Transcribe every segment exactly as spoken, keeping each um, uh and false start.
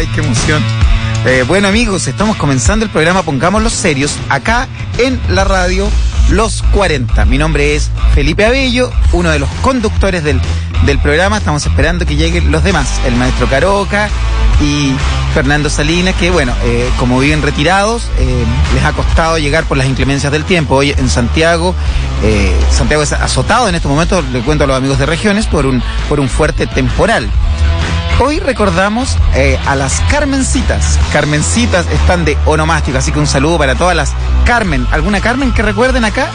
¡Ay, qué emoción! Eh, bueno, amigos, estamos comenzando el programa Pongámoslos Serios, acá en la radio Los cuarenta. Mi nombre es Felipe Abello, uno de los conductores del, del programa. Estamos esperando que lleguen los demás, el maestro Caroca y Fernando Salinas, que bueno, eh, como viven retirados, eh, les ha costado llegar por las inclemencias del tiempo. Hoy en Santiago, eh, Santiago es azotado en estos momentos, le cuento a los amigos de regiones, por un, por un fuerte temporal. Hoy recordamos eh, a las Carmencitas. Carmencitas están de onomástica, así que un saludo para todas las Carmen. ¿Alguna Carmen que recuerden acá?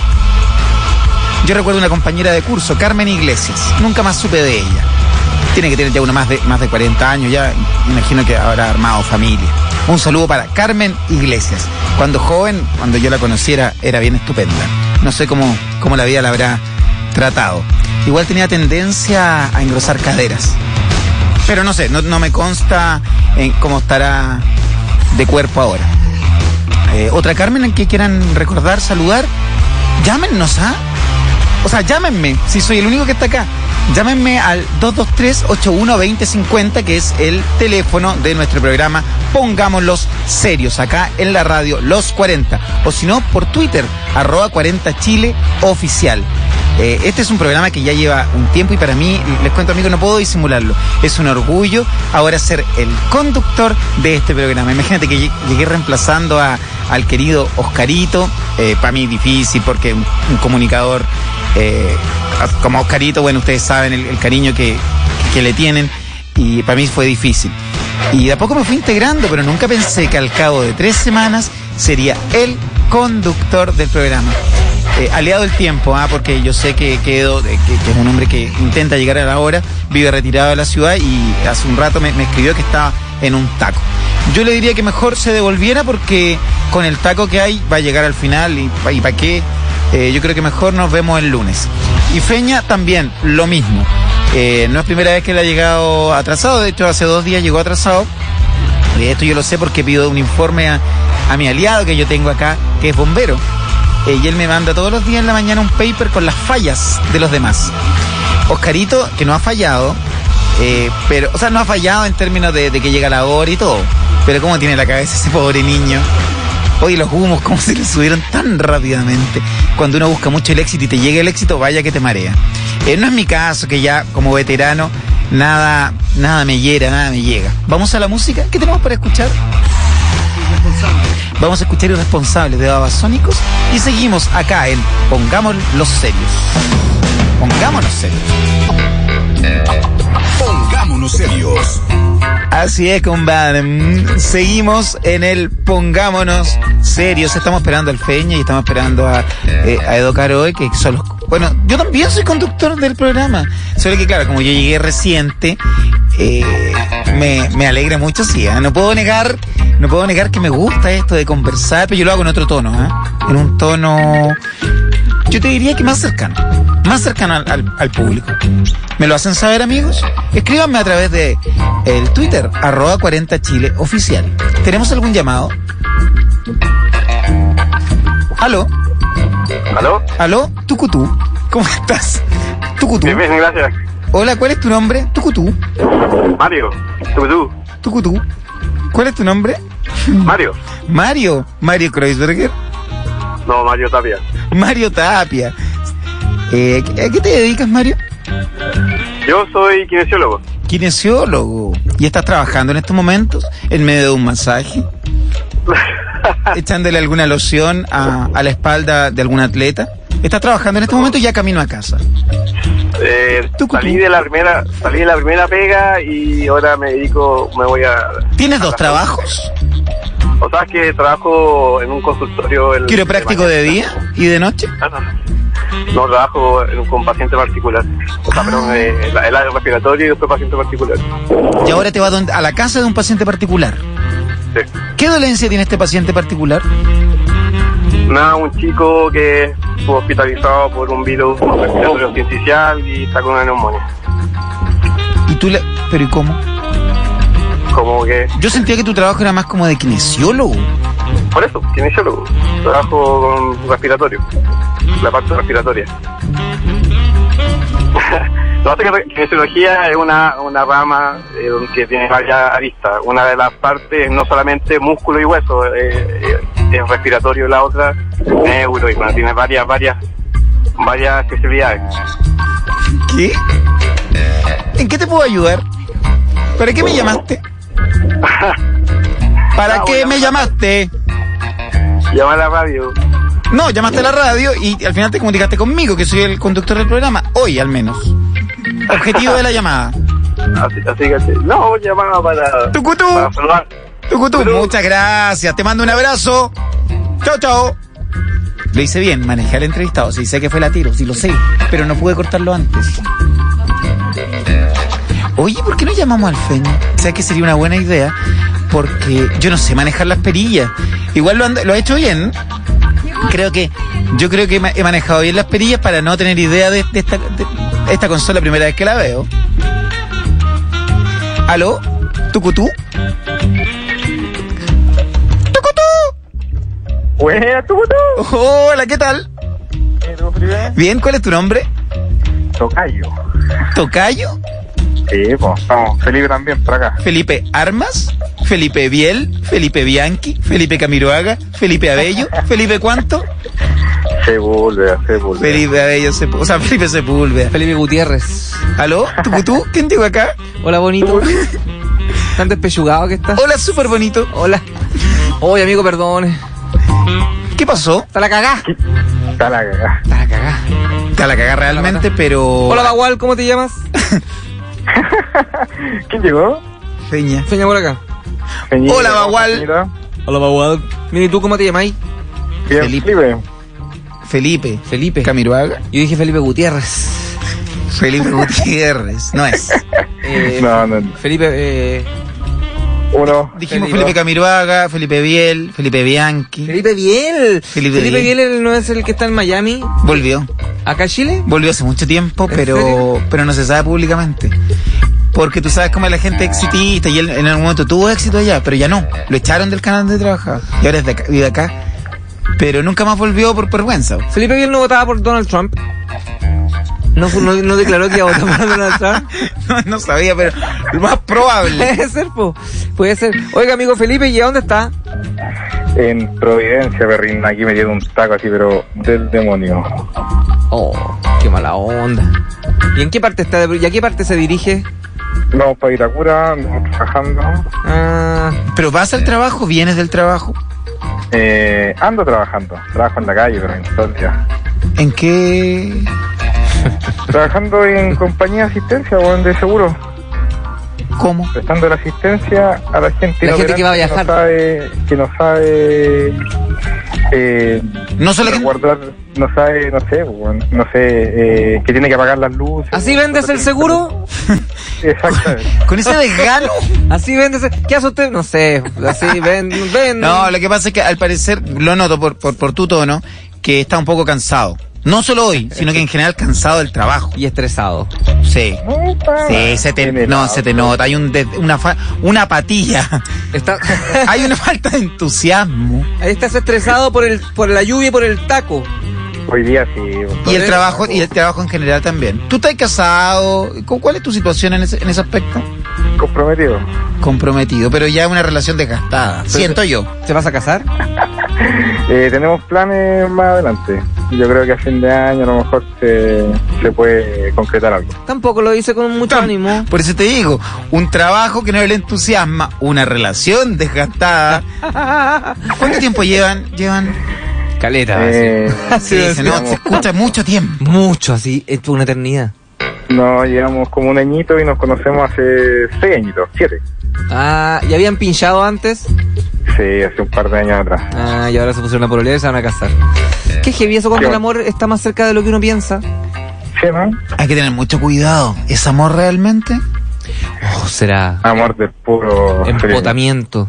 Yo recuerdo una compañera de curso, Carmen Iglesias. Nunca más supe de ella. Tiene que tener ya uno más de, más de cuarenta años, ya imagino que habrá armado familia. Un saludo para Carmen Iglesias. Cuando joven, cuando yo la conociera, era bien estupenda. No sé cómo, cómo la vida la habrá tratado. Igual tenía tendencia a engrosar caderas. Pero no sé, no, no me consta en cómo estará de cuerpo ahora. Eh, Otra Carmen en que quieran recordar, saludar, llámennos, ¿ah? O sea, llámenme, si soy el único que está acá. Llámenme al dos dos tres, ocho uno dos cero cinco cero, que es el teléfono de nuestro programa Pongámoslos Serios, acá en la radio Los cuarenta. O si no, por Twitter, arroba cuarenta Chile oficial. Eh, este es un programa que ya lleva un tiempo y para mí, les cuento amigos, no puedo disimularlo. Es un orgullo ahora ser el conductor de este programa. Imagínate que llegué reemplazando a, al querido Oscarito. Eh, para mí difícil porque un, un comunicador eh, como Oscarito, bueno, ustedes saben el, el cariño que, que le tienen y para mí fue difícil. Y de a poco me fui integrando, pero nunca pensé que al cabo de tres semanas sería el conductor del programa. Eh, aliado el tiempo, ¿ah? Porque yo sé que, quedo, que, que es un hombre que intenta llegar a la hora, vive retirado de la ciudad y hace un rato me, me escribió que estaba en un taco. Yo le diría que mejor se devolviera porque con el taco que hay va a llegar al final y, y para qué, eh, yo creo que mejor nos vemos el lunes. Y Feña también, lo mismo. Eh, no es primera vez que le ha llegado atrasado, de hecho hace dos días llegó atrasado. Eh, esto yo lo sé porque pido un informe a, a mi aliado que yo tengo acá, que es bombero. Eh, y él me manda todos los días en la mañana un paper con las fallas de los demás. Oscarito, que no ha fallado, eh, pero, o sea, no ha fallado en términos de, de que llega la hora y todo, pero cómo tiene la cabeza ese pobre niño. Oye, los humos, cómo se le subieron tan rápidamente. Cuando uno busca mucho el éxito y te llega el éxito, vaya que te marea. Eh, no es mi caso, que ya como veterano, nada, nada me hiera, nada me llega. Vamos a la música. ¿Qué tenemos para escuchar? Vamos a escuchar Irresponsables de Babasónicos y seguimos acá en Pongámoslos Serios. Pongámonos serios. Pongámonos serios. Así es, compadre. Seguimos en el Pongámonos Serios. Estamos esperando al Feña y estamos esperando a, eh, a Edo Caroe, que son los... Bueno, yo también soy conductor del programa. Solo que, claro, como yo llegué reciente, eh, me, me alegra mucho, sí. ¿eh? No puedo negar, no puedo negar que me gusta esto de conversar, pero yo lo hago en otro tono, ¿eh? En un tono, yo te diría que más cercano. Más cercano al, al, al público. ¿Me lo hacen saber, amigos? Escríbanme a través de el Twitter, arroba cuarenta Chile oficial. ¿Tenemos algún llamado? ¿Aló? ¿Aló? ¿Aló? Tucutú. ¿Cómo estás? Tucutú. Bien, bien, gracias. Hola, ¿cuál es tu nombre? Tucutú. Mario. Tucutú. Tucutú. ¿Cuál es tu nombre? Mario. Mario. Mario Kreuzberger. No, Mario Tapia. Mario Tapia. Eh, ¿A qué te dedicas, Mario? Yo soy kinesiólogo. Kinesiólogo. ¿Y estás trabajando en estos momentos en medio de un masaje? ¿Echándole alguna loción a, a la espalda de algún atleta? ¿Estás trabajando en este momento ya camino a casa? Eh, salí de la primera, salí de la primera pega y ahora me dedico, me voy a... ¿Tienes dos trabajos? O sea, que trabajo en un consultorio... El, ¿Quiropráctico de, de día y de noche? Ah, no. No, trabajo en un, con paciente particular. O sea, ah. perdón, eh, el, el área respiratoria y después paciente particular. ¿Y ahora te vas a la casa de un paciente particular? Sí. ¿Qué dolencia tiene este paciente particular? Nada, un chico que fue hospitalizado por un virus respiratorio sincicial y está con una neumonía. ¿Y tú le...? ¿Pero y cómo? Como que... Yo sentía que tu trabajo era más como de kinesiólogo. Por eso, kinesiólogo. Trabajo con respiratorio, la parte respiratoria. No, sé que kinesiología es una, una rama eh, que tiene varias aristas. Una de las partes es no solamente músculo y hueso, eh, eh, es respiratorio, y la otra neuro, y bueno, tiene varias, varias, varias especialidades. ¿Qué? ¿En qué te puedo ayudar? ¿Para qué me llamaste? ¿Para No, qué voy a me llamar. llamaste? Llama a la radio. No, llamaste a la radio y al final te comunicaste conmigo, que soy el conductor del programa, hoy al menos. Objetivo de la llamada. Así, así que sí. No, llamaba para, Tucutú. para saludar. Tucutú, Pero- muchas gracias. Te mando un abrazo. Chao, chao. Lo hice bien, manejé al entrevistado. Sí, sé que fue la tiro, sí lo sé, pero no pude cortarlo antes. Oye, ¿por qué no llamamos al Feño? ¿Sabes que sería una buena idea? Porque yo no sé manejar las perillas. Igual lo, ando- lo he hecho bien. Creo que, yo creo que ma- he manejado bien las perillas para no tener idea de, de esta, de esta consola, primera vez que la veo. ¿Aló? ¿Tucutú? ¡Tucutú! Buena, tú, tú. Hola, ¿qué tal? Bien, ¿cuál es tu nombre? Tocayo. ¿Tocayo? Sí, pues, vamos, Felipe también, por acá. ¿Felipe Armas? ¿Felipe Biel? ¿Felipe Bianchi? ¿Felipe Camiroaga? ¿Felipe Abello? ¿Felipe cuánto? Sepúlveda, Sepúlveda. Felipe Abello, Sepu- o sea, Felipe Sepúlveda. Felipe Gutiérrez. ¿Aló? ¿Tucutú? ¿Quién llegó acá? Hola, bonito. ¿Tan despechugado que estás? Hola, súper bonito. Hola. Oye, amigo, perdone. ¿Qué pasó? Está la cagá. Está la cagada. Está la cagá. Te la cagá realmente, pero... Hola, Bagual, ¿cómo te llamas? ¿Quién llegó? Feña. Feña por acá. Hola, Bagual. Hola, Bagual. Mira, ¿y tú cómo te llamáis? Bien, Felipe. Felipe. Felipe. Felipe. Camiroaga. Yo dije Felipe Gutiérrez. Felipe Gutiérrez. No es. Eh, No, no, no. Felipe, eh... Uno. Dijimos Felipe. Felipe Camiroaga, Felipe Biel, Felipe Bianchi. Felipe Biel. Felipe Felipe Biel. Biel no es el que está en Miami, Volvió. acá en Chile. Volvió hace mucho tiempo, ¿En pero serio? pero no se sabe públicamente. Porque tú sabes cómo es la gente exitista y él en algún momento tuvo éxito allá, pero ya no. Lo echaron del canal donde trabajaba. Y ahora es de acá, vive acá. Pero nunca más volvió por vergüenza. Felipe Biel no votaba por Donald Trump. No, no, no declaró que iba a votar por Donald Trump. No, no sabía, pero lo más probable. Puede ser, po. Puede ser. Oiga, amigo Felipe, ¿y a dónde está? En Providencia, perrín. Aquí me dieron un taco así, pero del demonio. Oh, qué mala onda. ¿Y en qué parte está? De, ¿Y a qué parte se dirige? No, para Itacura, andamos trabajando. Ah, Pero vas al trabajo, vienes del trabajo. Eh, ando trabajando. Trabajo en la calle, pero en todo el día. ¿En qué? Trabajando en compañía de asistencia o en de seguro. ¿Cómo? Prestando la asistencia a la gente, La gente que va a inoperante viajar. no sabe, que no sabe eh, No solo que... guardar, no sabe, no sé, bueno, no sé, eh, que tiene que apagar las luces. ¿así vendes el seguro? Exactamente. Con ese desgano. ¿Así vendes el... ¿Qué hace usted? No sé. Así ven, ven. No, lo que pasa es que al parecer, lo noto por, por, por tu tono, que está un poco cansado. No solo hoy, sino que en general cansado del trabajo. Y estresado. Sí. No, está Sí, se te, en el no, se te auto. nota. Hay un des- una, fa- una apatía. Está... Hay una falta de entusiasmo. Ahí estás estresado por el, por la lluvia y por el taco. Hoy día sí. Y el trabajo, y el trabajo en general también. ¿Tú estás casado? ¿Cu- ¿Cuál es tu situación en ese, en ese aspecto? Comprometido. Comprometido, pero ya una relación desgastada. Siento yo. ¿Te vas a casar? Eh, tenemos planes más adelante. Yo creo que a fin de año a lo mejor se, se puede concretar algo. Tampoco lo hice con mucho ánimo. Por eso te digo, un trabajo que no le entusiasma, una relación desgastada. ¿Cuánto tiempo llevan? Llevan. Caleta. Eh, Sí, se, no, se escucha mucho tiempo. Mucho, así. Es una eternidad. no, llevamos como un añito y nos conocemos hace seis añitos, siete. Ah, ¿y habían pinchado antes? Sí, hace un par de años atrás. Ah, y ahora se pusieron a pololear y se van a casar. Qué heavy eso cuando Sí. el amor está más cerca de lo que uno piensa. ¿Sí, no? Hay que tener mucho cuidado. ¿Es amor realmente? Oh, será Amor del puro... empotamiento.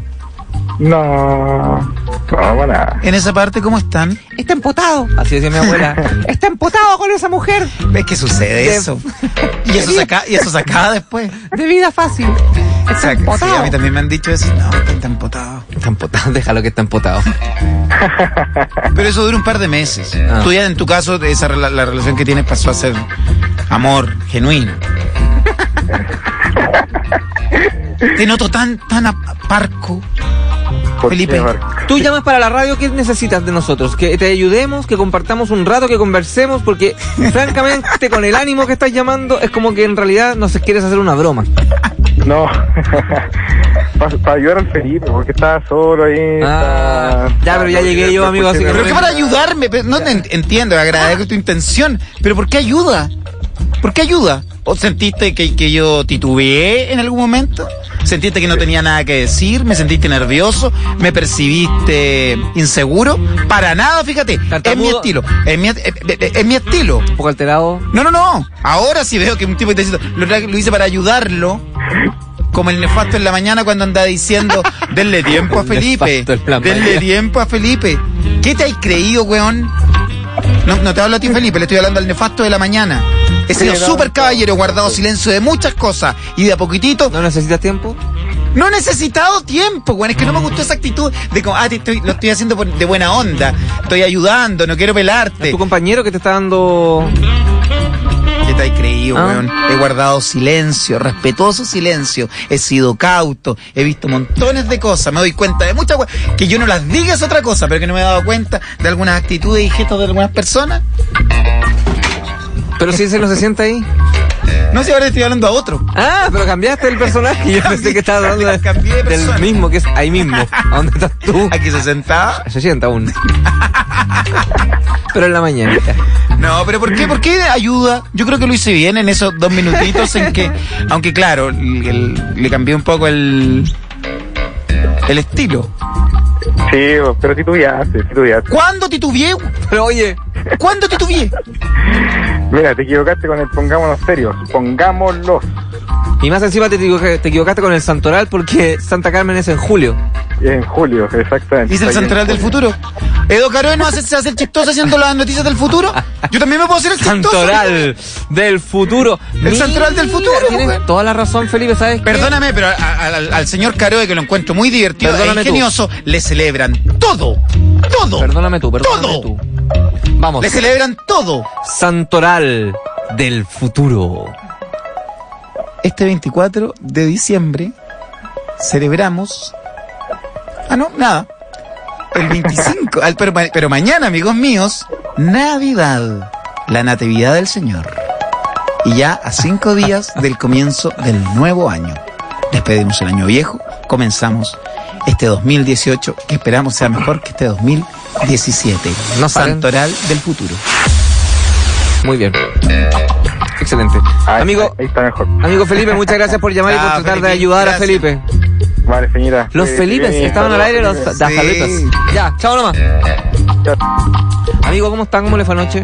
No, no, para nada. En esa parte, ¿cómo están? Está empotado. Así decía mi abuela. Está empotado con esa mujer. ¿Ves que sucede De- eso? Y eso se acaba, y eso se acaba después. De vida fácil. Está Exacto. Sí, empotado. a mí también me han dicho eso. No, está empotado. Está empotado. Déjalo que está empotado. Pero eso dura un par de meses. Ah. Tú ya, en tu caso, esa rela- la relación que tienes pasó a ser Amor genuino. Te noto tan, tan aparco, ¿Por Felipe. qué, Marco? Tú llamas para la radio, ¿qué necesitas de nosotros? Que te ayudemos, que compartamos un rato, que conversemos, porque francamente con el ánimo que estás llamando es como que en realidad nos quieres hacer una broma. No, para ayudar al Felipe, porque estaba solo ahí. Ah, estaba- ya, pero ya llegué yo, amigo, así que- Pero que para ayudarme, pero no te en- entiendo, agradezco tu intención, pero ¿por qué ayuda? ¿Por qué ayuda? ¿O sentiste que, que yo titubeé en algún momento? ¿Sentiste que no tenía nada que decir? ¿Me sentiste nervioso? ¿Me percibiste inseguro? Para nada, fíjate, es mi Tartamudo. estilo, es mi, es, es- es mi estilo. Un poco alterado. No, no, no, ahora sí veo que un tipo intensito, lo, lo hice para ayudarlo. Como el nefasto en la mañana cuando anda diciendo, denle tiempo a El Felipe, nefasto en la denle mañana. tiempo a Felipe. ¿Qué te has creído, weón? No, no te hablo a ti, Felipe, le estoy hablando al nefasto de la mañana. He sido Sí, no, súper no. caballero, guardado silencio de muchas cosas y de a poquitito ¿No necesitas tiempo? no he necesitado tiempo, weón. Es que no me gustó esa actitud de como, ah, te estoy, lo estoy haciendo por- de buena onda, estoy ayudando, no quiero ¿Es pelarte. tu compañero que te está dando...? ¿Qué te has creído, Ah. weón? He guardado silencio, respetuoso silencio. He sido cauto, he visto montones de cosas. Me doy cuenta de muchas cosas. Que yo no las diga es otra cosa, pero que no me he dado cuenta de algunas actitudes y gestos de algunas personas. Pero si ese no se sienta ahí. No sé, ahora estoy hablando a otro. Ah, pero cambiaste el personaje. Yo pensé que estabas hablando de- Cambié de del persona. mismo, que es ahí mismo. ¿A dónde estás tú? Aquí se sentaba. Se sienta aún. Pero en la mañanita. No, pero ¿por qué? ¿Por qué ayuda? Yo creo que lo hice bien en esos dos minutitos en que, aunque claro, el- el- le cambié un poco el, el estilo. Sí, pero titubeaste, titubeaste. ¿Cuándo titubeé? Pero oye, ¿Cuándo titubeé? Mira, te equivocaste con el pongámonos serios. Pongámoslos. y más encima te, equivoca- te equivocaste con el Santoral porque Santa Carmen es en julio. En julio, exactamente. Dice el Ahí en Santoral del julio. futuro. Edo Caroe no hace, se hace el chistoso haciendo las noticias del futuro. Yo también me puedo hacer el chistoso. Santoral del futuro. El Santoral del futuro, Tienes mujer. toda la razón, Felipe, ¿sabes qué? Perdóname, pero a- a- al, al señor Caroe, que lo encuentro muy divertido e Perdóname tú. ingenioso, le celebran todo. Todo. Perdóname tú, perdóname Todo. tú. Vamos. Le celebran todo. Santoral del futuro. Este veinticuatro de diciembre celebramos... Ah, no, nada. El veinticinco, al- pero, ma- pero mañana, amigos míos, Navidad, la Natividad del Señor. Y ya a cinco días del comienzo del nuevo año. Despedimos el año viejo, comenzamos este dos mil dieciocho, que esperamos sea mejor que este dos mil diecisiete. No salen. Santoral del futuro. Muy bien. Excelente. Ahí, Amigo, ahí está mejor. amigo Felipe, muchas gracias por llamar y por Ah, tratar de Felipe, ayudar gracias. a Felipe. Vale, señora. Los Eh, Felipes bien, estaban al saludos, aire, los Felipe. das Sí. Felipes. Ya, chao nomás. Chao. Amigo, ¿cómo están? ¿Cómo le fue anoche?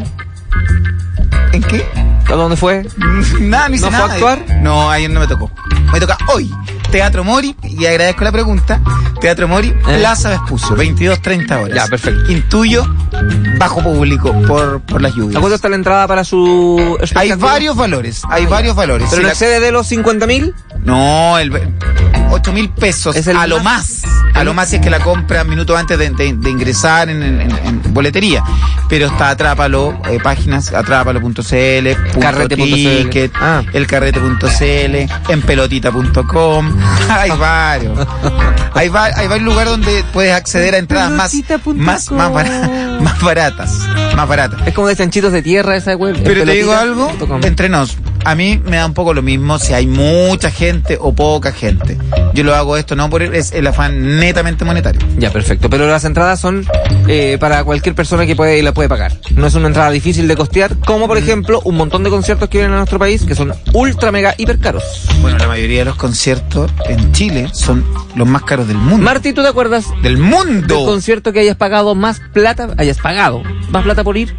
¿En qué? ¿A dónde fue? Nada, no hice ¿No fue a nada. actuar? No, ayer no me tocó. Me toca hoy. Teatro Mori, y agradezco la pregunta. Teatro Mori, ¿Eh? Plaza Vespucio, veintidós treinta horas. Ya, perfecto. Intuyo bajo público por, por las ¿A lluvias. cuánto está la entrada para su Hay espectáculo? varios valores, hay Ah, varios valores. ¿Pero Si no la- excede de los cincuenta mil? No, el ocho mil pesos Es el a lo más- más. A lo más si es que la compra minutos antes de, de- de ingresar en, en- en boletería. Pero está Atrápalo, eh, páginas atrápalo punto cl, punto Carrete punto cl. ticket, Ah. elcarrete punto cl, enpelotita punto com. Hay varios. Hay, va- hay varios lugares donde puedes acceder a entradas más, Pelotita punto más, más, bara- más baratas. Más baratas. Es como de chanchitos de tierra esa web. Pero te digo algo, entre nos, a mí me da un poco lo mismo si hay mucha gente o poca gente. Yo lo hago esto no por el, es el afán netamente monetario. Ya, perfecto. Pero las entradas son eh, para cualquier persona que puede y la puede pagar. No es una entrada difícil de costear, como por ejemplo un montón de conciertos que vienen a nuestro país que son ultra, mega, hiper caros. Bueno, la mayoría de los conciertos en Chile son los más caros del mundo. Marti, ¿tú te acuerdas ¡Del del mundo! concierto que hayas pagado más plata? ¿Hayas pagado más plata por ir?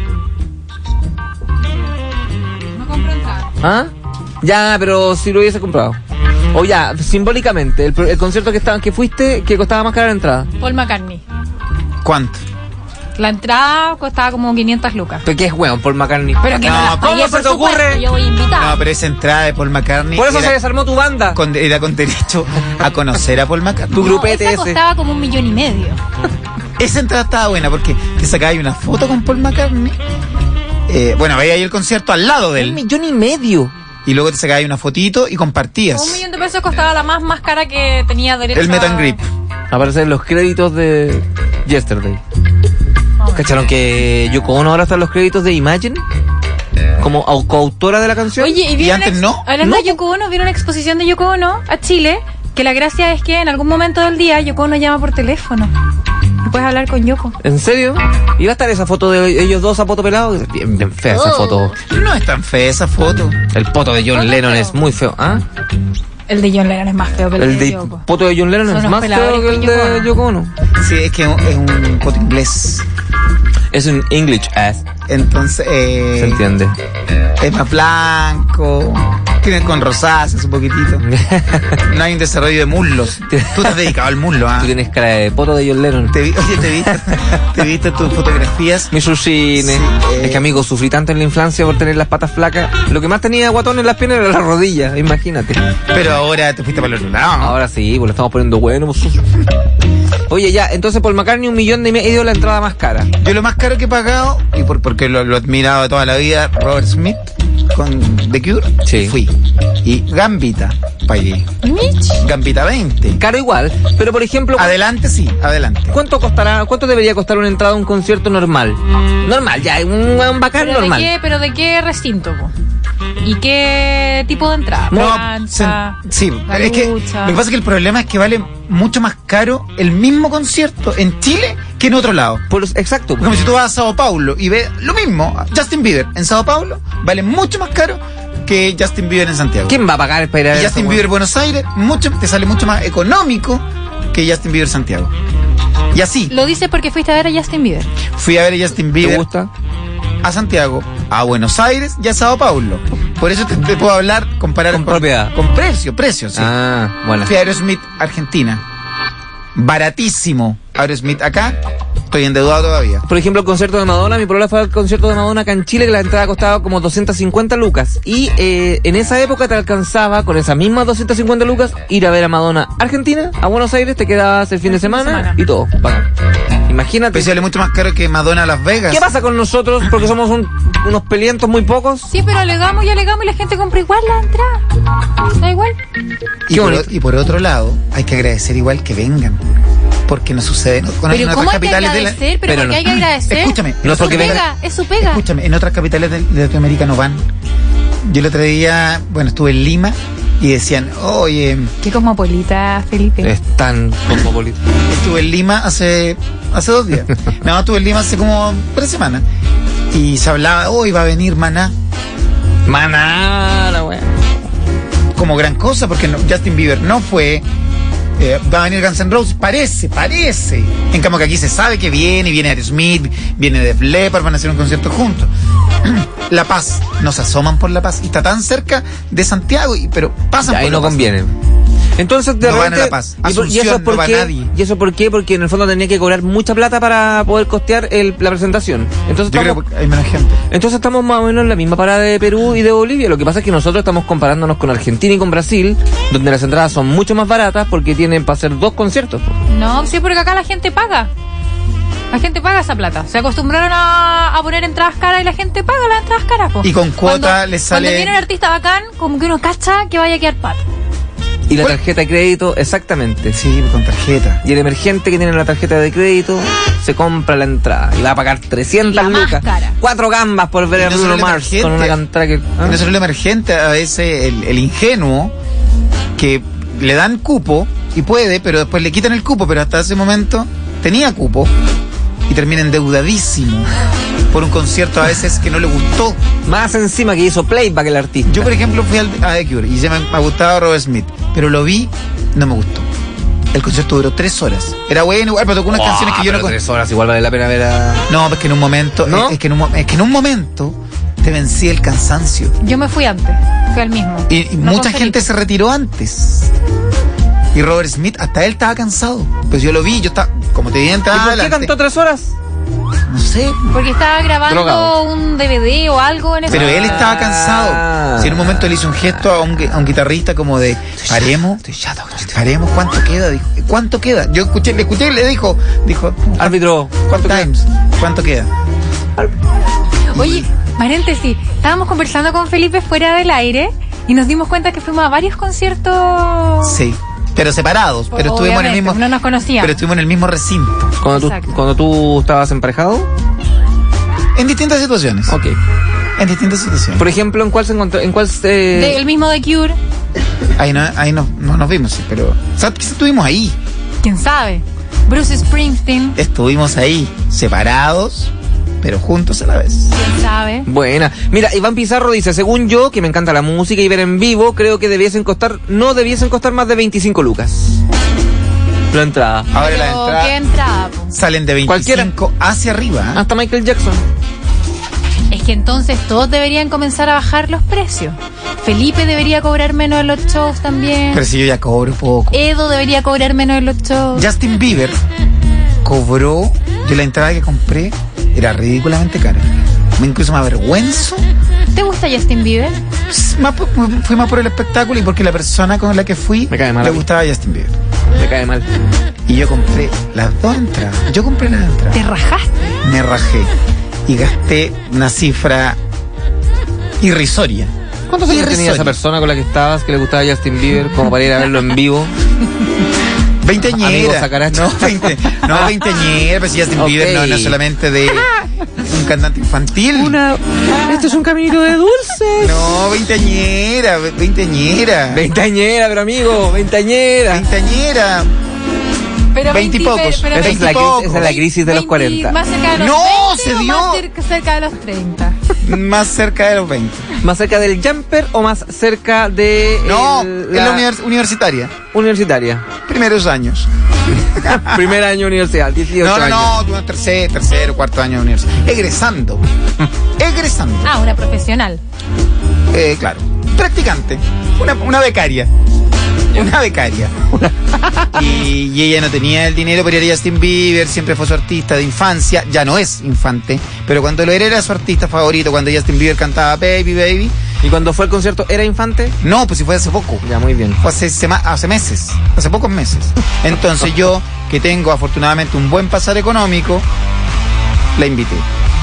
No compro entrada. ¿Ah? Ya, pero si lo hubiese comprado. O ya, simbólicamente, el, el concierto que estaba, que fuiste, que costaba más cara la entrada. Paul McCartney. ¿Cuánto? La entrada costaba como quinientas lucas. Pero que es weón, Paul McCartney. Pero que no, No, las ¿cómo pagué, se por te supuesto, ocurre? yo voy invitada. No, pero esa entrada de Paul McCartney Por eso era, se desarmó tu banda. con, era con derecho a conocer a Paul McCartney. Tu No, grupete esa ese. costaba como un millón y medio. Esa entrada estaba buena porque te sacabas una foto con Paul McCartney. Eh, bueno, veía ahí el concierto al lado de Un él. millón y medio. Y luego te sacabas ahí una fotito y compartías. Un millón de pesos costaba la más, más cara que tenía derecho El Met and a- Grip. Aparecen los créditos de Yesterday. Oh, ¿Cacharon que Yoko Ono ahora está en los créditos de Imagine? Como au- coautora de la canción. Oye, y, ¿Y vieron antes ex- no? Hablando No. de Yoko Ono, vieron una exposición de Yoko Ono a Chile, que la gracia es que en algún momento del día Yoko Ono llama por teléfono. Y puedes hablar con Yoko. ¿En serio? ¿Iba a estar esa foto de ellos dos a poto pelado? Bien, bien fea esa Oh. foto. No es tan fea esa foto. El poto de John Foto Lennon feo. es muy feo. ¿Ah? El de John Lennon es más feo que el, El de de Yoko. poto de John Lennon Son es unos más feo peladores que el con Yoko de Ono. Yoko Ono. Sí, es que es un foto inglés. Es un English ass. Entonces, eh, Se entiende. es más blanco. Tiene con rosáceas un poquitito. No hay un desarrollo de muslos. Tú te has dedicado al muslo, ¿ah? Tú tienes cara de poto de John Lennon. Te vi- Oye, te viste, te viste tus fotografías. Mi sushine. Sí, eh. Es que, amigo, sufrí tanto en la infancia por tener las patas flacas. Lo que más tenía guatón en las piernas era la rodilla, imagínate. Pero ahora te fuiste para el otro lado. Ahora sí, pues lo estamos poniendo bueno. Pues. Oye, ya, entonces Paul McCartney un millón de medio la entrada más cara. Yo lo más caro que he pagado, y por, porque lo, lo he admirado toda la vida, Robert Smith con The Cure, Sí. fui. Y Gambita, pagué. Mitch. Gambita veinte. Caro igual, pero por ejemplo, Adelante, sí, adelante. ¿cuánto costará, cuánto debería costar una entrada a un concierto normal? Normal, ya, un, un bacán ¿Pero de, normal. qué, ¿Pero de qué recinto? Po? ¿Y qué tipo de entrada? No, Cancha, se- sí, la es que lucha. lo que pasa es que el problema es que vale mucho más caro el mismo concierto en Chile que en otro lado. Por- exacto. Como si tú vas a Sao Paulo y ves lo mismo, Justin Bieber en Sao Paulo vale mucho más caro que Justin Bieber en Santiago. ¿Quién va a pagar para ir a ver Y esa Justin weá? Bieber Buenos Aires mucho, te sale mucho más económico que Justin Bieber Santiago. Y así, Lo dices porque fuiste a ver a Justin Bieber. fui a ver a Justin ¿Te Bieber gusta? a Santiago, a Buenos Aires y a Sao Paulo. Por eso te, te puedo hablar, comparar Con propiedad. Con precio, precio, sí. Ah, bueno. Fui a Aerosmith, Argentina. Baratísimo. Aerosmith acá, estoy endeudado todavía. Por ejemplo, el concierto de Madonna, mi problema fue el concierto de Madonna acá en Chile, que la entrada costaba como doscientas cincuenta lucas. Y eh, en esa época te alcanzaba, con esas mismas doscientas cincuenta lucas, ir a ver a Madonna Argentina, a Buenos Aires, te quedabas el fin de semana, semana. y todo. Bacán. Imagínate. Pero si vale mucho más caro que Madonna a Las Vegas. ¿Qué pasa con nosotros? Porque somos un- unos pelientos muy pocos. Sí, pero alegamos y alegamos y la gente compra igual la entrada. Da igual. Y Qué por, bonito. y por otro lado, hay que agradecer igual que vengan. Porque no sucede. No, con- en Pero otras ¿cómo hay que capitales de la- agradecer? ¿Pero, Pero por qué no. hay que agradecer? Escúchame, No es porque su venga- pega, es su pega. Escúchame, en otras capitales de, de Latinoamérica no van. Yo el otro día, bueno, estuve en Lima y decían, oye, Qué cosmopolita, Felipe. Es tan cosmopolita. estuve en Lima hace, hace dos días. No, estuve en Lima hace como tres semanas. Y se hablaba, hoy va a venir Maná. Maná, la wea. Como gran cosa, porque no- Justin Bieber no fue. Eh, va a venir Guns N' Roses, parece, parece. En cambio que aquí se sabe que viene, y viene Aerosmith, viene Def Leppard, van a hacer un concierto juntos. La Paz, nos asoman por La Paz, y está tan cerca de Santiago, y, pero pasan Ya, por ahí La no Paz. conviene. Entonces, de No van a repente, La Paz. ¿y por- ¿y, Asunción, eso es por no va qué? nadie. ¿Y eso por qué? Porque en el fondo tenía que cobrar mucha plata para poder costear el- la presentación. Entonces Yo estamos, creo que hay menos gente. entonces estamos más o menos en la misma parada de Perú y de Bolivia. Lo que pasa es que nosotros estamos comparándonos con Argentina y con Brasil, donde las entradas son mucho más baratas porque tienen para hacer dos conciertos. No, sí, porque acá la gente paga. La gente paga esa plata. Se acostumbraron a, a poner entradas caras y la gente paga las entradas caras. Po. Y con cuota Cuando- les sale- Cuando viene un artista bacán, como que uno cacha que vaya a quedar pato. Y la ¿Cuál? tarjeta de crédito, exactamente. Sí, con tarjeta. Y el emergente que tiene la tarjeta de crédito se compra la entrada y va a pagar trescientas La más lucas. cara. Cuatro gambas por ver Y a no Bruno solo el Mars emergente, con una cantera que. ¿ah? Y no solo el emergente, a veces el, el ingenuo que le dan cupo y puede, pero después le quitan el cupo, pero hasta ese momento tenía cupo y termina endeudadísimo por un concierto a veces que no le gustó. Más encima que hizo playback el artista. Yo, por ejemplo, fui al, a The Cure y ya me, me ha gustado Robert Smith, pero lo vi, no me gustó. El concierto duró tres horas. Era bueno, igual, pero tocó unas Oh, canciones que yo no pero con- tres horas igual vale la pena ver a. No, es que en un momento, ¿No? es, es que en un, mo- es que en un momento te vencía el cansancio. Yo me fui antes, fui al mismo. Y, y No mucha con gente Felipe. se retiró antes. Y Robert Smith, hasta él estaba cansado. Pues yo lo vi, yo estaba, como te dije, ¿Y entrada por qué adelante. cantó tres horas? No sé, Porque estaba grabando Drogado. un D V D o algo en ese pero él estaba Ah. cansado. Si en un momento le hizo un gesto a un, gui- a un guitarrista como de, paremos, paremos, ¿cuánto queda? Dijo, ¿cuánto queda? Yo escuché, le escuché y le dijo, dijo, Árbitro, ¿cuánto ¿cuánto queda? times? ¿Cuánto queda? Oye, Paréntesis, estábamos conversando con Felipe fuera del aire y nos dimos cuenta que fuimos a varios conciertos. Sí, pero separados, pero estuvimos en el mismo. No nos conocíamos. Pero estuvimos en el mismo recinto. Cuando tú, cuando tú estabas emparejado. En distintas situaciones. Ok. En distintas situaciones. Por ejemplo, ¿en cuál se encontró? ¿En cuál se...? De, el mismo de Cure. Ahí no, ahí no, no nos vimos, sí, pero. O sea, estuvimos ahí. ¿Quién sabe? Bruce Springsteen. Estuvimos ahí, separados, pero juntos a la vez. ¿Quién sabe? Buena. Mira, Iván Pizarro dice, según yo, que me encanta la música y ver en vivo, creo que debiesen costar, no debiesen costar más de veinticinco lucas. La entrada. Ahora Pero, la entrada. ¿qué entrada? Po? Salen de veinticinco hacia arriba. ¿eh? Hasta Michael Jackson. Es que entonces todos deberían comenzar a bajar los precios. Felipe debería cobrar menos en los shows también. Pero si yo ya cobro poco. Edo debería cobrar menos en los shows. Justin Bieber cobró, yo la entrada que compré era ridículamente cara. Me incluso me avergüenzo. ¿Te gusta Justin Bieber? Más por- fui más por el espectáculo y porque la persona con la que fui Me cae mal a le mí. gustaba Justin Bieber. Me cae mal. Y yo compré las dos entradas. Yo compré las entradas. ¿Te rajaste? Me rajé y gasté una cifra irrisoria. ¿Cuántos años tenía Irrisoria. esa persona con la que estabas, que le gustaba Justin Bieber, como para ir a verlo en vivo? Veinteañera. Amigo Sacaracho. No, veinte, no, veinteañera, pero si Justin Ok. Bieber no, no es solamente de un cantante infantil. Una... Esto es un caminito de dulces. No, veinteañera, ve- veinteañera. Veintañera, pero amigo, veintañera. Veinteañera. Pero Veintipocos. veinte, pero Esa es, la, veintipocos. crisis- esa es la crisis de los veinte, cuarenta. Más cerca de los No, veinte se o dio. más cerca, cerca de los treinta. Más cerca de los veinte. ¿Más cerca del jumper o más cerca de... No, el- en la univers- universitaria. universitaria? Primeros años. Primer año universidad, dieciocho No, no, años. no, tú tercer, tercero, cuarto año de universidad. Egresando. Egresando. Ah, una profesional. Eh, claro. Practicante. Una, una becaria. Una becaria. Y, y ella no tenía el dinero para ir a Justin Bieber, siempre fue su artista de infancia, ya no es infante, pero cuando lo era era su artista favorito, cuando Justin Bieber cantaba Baby, Baby. ¿Y cuando fue el concierto era infante? No, pues si fue hace poco. Ya, muy bien. Fue hace, sema- hace meses, hace pocos meses. Entonces yo, que tengo afortunadamente un buen pasar económico, la invité.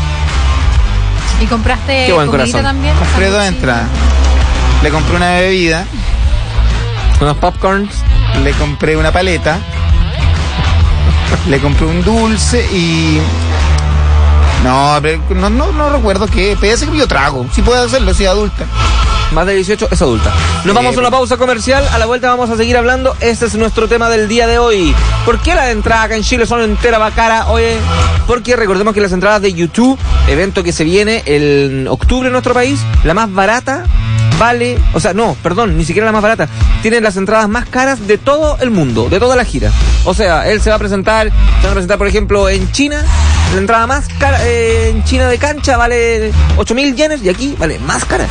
¿Y compraste Qué buen comidita corazón. también? Compré dos Sanguchito. entradas. Le compré una bebida, Unos popcorns. le compré una paleta, le compré un dulce y... No, pero no, no, no recuerdo qué, parece que yo trago, si puedo hacerlo, si adulta. Más de dieciocho es adulta. Nos Sí, vamos a una pausa comercial. A la vuelta vamos a seguir hablando. Este es nuestro tema del día de hoy. ¿Por qué las entradas acá en Chile son entera bacara? Oye, porque recordemos que las entradas de YouTube, evento que se viene en octubre en nuestro país, la más barata vale, o sea, no, perdón, ni siquiera la más barata. Tienen las entradas más caras de todo el mundo, de toda la gira. O sea, él se va a presentar, se va a presentar, por ejemplo, en China. La entrada más cara eh, en China de cancha vale ocho mil yenes y aquí vale más cara.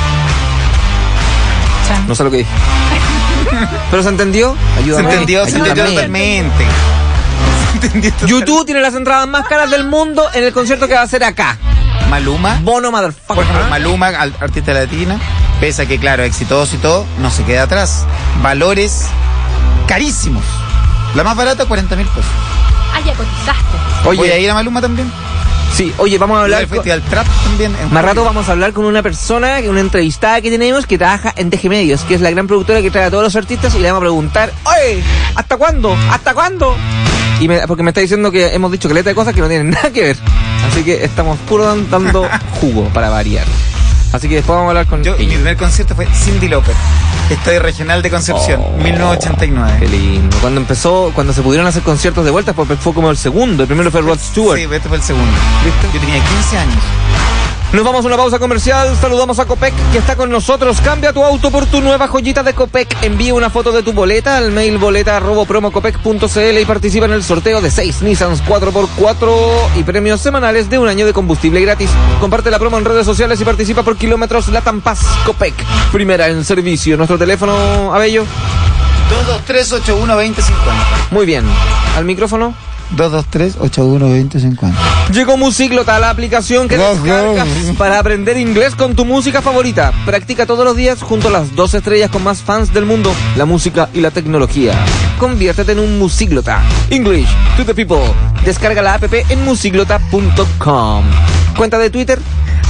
Chan. No sé lo que dije. ¿Pero se entendió? Se Ayúdame. entendió, se entendió ayúdame. totalmente. Se entendió totalmente. YouTube tiene las entradas más caras del mundo en el concierto que va a hacer acá. Maluma, Bono Motherfucker. por ejemplo, Maluma, al- artista latina, pese a que, claro, exitoso y todo, no se queda atrás. Valores carísimos. La más barata, cuarenta mil pesos. Ah, ya cotizaste. Voy a Oye, ir a Maluma también. sí, oye, vamos a Hablar hablar del con... Festival Trap también. en Más rato julio. vamos a hablar con una persona, una entrevistada que tenemos que trabaja en D G Medios, que es la gran productora que trae a todos los artistas y le vamos a preguntar, oye, ¿hasta cuándo? ¿Hasta cuándo? Y me- porque me está diciendo que hemos dicho caleta de cosas que no tienen nada que ver. Así que estamos puro dan- dando jugo para variar. Así que después vamos a hablar con Yo, y mi ella. primer concierto fue Cyndi Lauper, Estadio Regional de Concepción, Oh, mil novecientos ochenta y Qué nueve. lindo. Cuando empezó, cuando se pudieron hacer conciertos de vuelta, fue, fue como el segundo. El primero fue Rod Stewart. Sí, este fue el segundo. Yo tenía quince años. Nos vamos a una pausa comercial. Saludamos a Copec, que está con nosotros. Cambia tu auto por tu nueva joyita de Copec. Envía una foto de tu boleta al mail boleta arroba promocopec punto cl y participa en el sorteo de seis Nissans cuatro por cuatro y premios semanales de un año de combustible gratis. Comparte la promo en redes sociales y participa por kilómetros Latam Paz. Copec, primera en servicio. Nuestro teléfono, Abello. dos dos tres, ocho uno, dos cero cinco cero. Muy bien. Al micrófono. dos dos tres, ocho uno, dos cero cinco cero. Llegó Musiglota, la aplicación que Go, go. descargas para aprender inglés con tu música favorita. Practica todos los días junto a las dos estrellas con más fans del mundo, la música y la tecnología. Conviértete en un Musiglota. English to the people. Descarga la app en musiglota punto com. Cuenta de Twitter,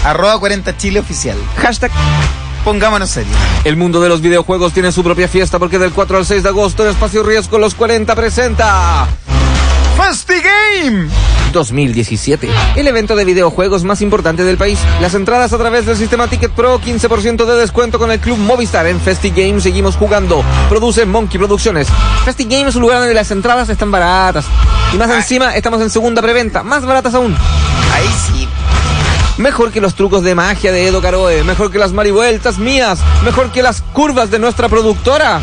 Arroba cuarenta Chile oficial. Hashtag. Pongámonos serios. El mundo de los videojuegos tiene su propia fiesta porque del cuatro al seis de agosto en Espacio Riesgo Los cuarenta presenta FestiGame dos mil diecisiete, el evento de videojuegos más importante del país. Las entradas a través del sistema Ticket Pro, quince por ciento de descuento con el Club Movistar. En FestiGame seguimos jugando. Produce Monkey Producciones. FestiGame es un lugar donde las entradas están baratas. Y más encima, estamos en segunda preventa, más baratas aún. Ahí sí. Mejor que los trucos de magia de Edo Caroe, mejor que las marivueltas mías, mejor que las curvas de nuestra productora.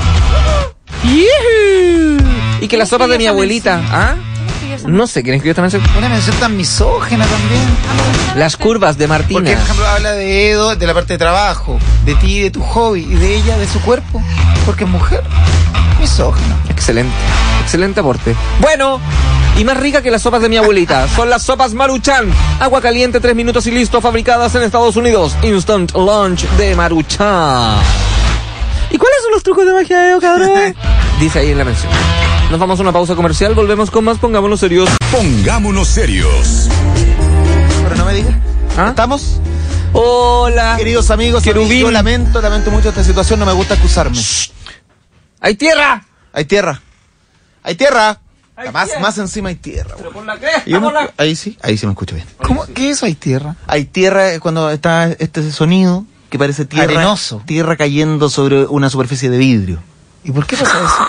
¡Yuhu! Y que las sopas de mi abuelita. ¿Ah? No sé, ¿quién escribió esta mención? Una mención tan misógena también. Las curvas de Martina. Porque, por ejemplo, habla de Edo, de la parte de trabajo, de ti, de tu hobby, y de ella, de su cuerpo, porque es mujer. Misógena. Excelente, excelente aporte. Bueno, y más rica que las sopas de mi abuelita. Son las sopas Maruchan. Agua caliente, tres minutos y listo, fabricadas en Estados Unidos. Instant Lunch de Maruchan. ¿Y cuáles son los trucos de magia de Edo, cabrón? Dice ahí en la mención. Nos vamos a una pausa comercial, volvemos con más Pongámonos Serios. Pongámonos serios. Pero no me digas. ¿Ah? ¿Estamos? Hola. Queridos amigos, Querubín. yo lamento, lamento mucho esta situación, no me gusta excusarme. ¡Hay tierra! Hay tierra. Hay tierra. Hay más, tierra. más encima hay tierra. ¿Pero por la cresta, Yo me- por la- ahí sí, ahí sí me escucho bien. ¿Cómo? ¿Qué es eso? ¿Hay tierra? Hay tierra cuando está este sonido que parece tierra. Arenoso. Tierra cayendo sobre una superficie de vidrio. ¿Y por qué pasa eso?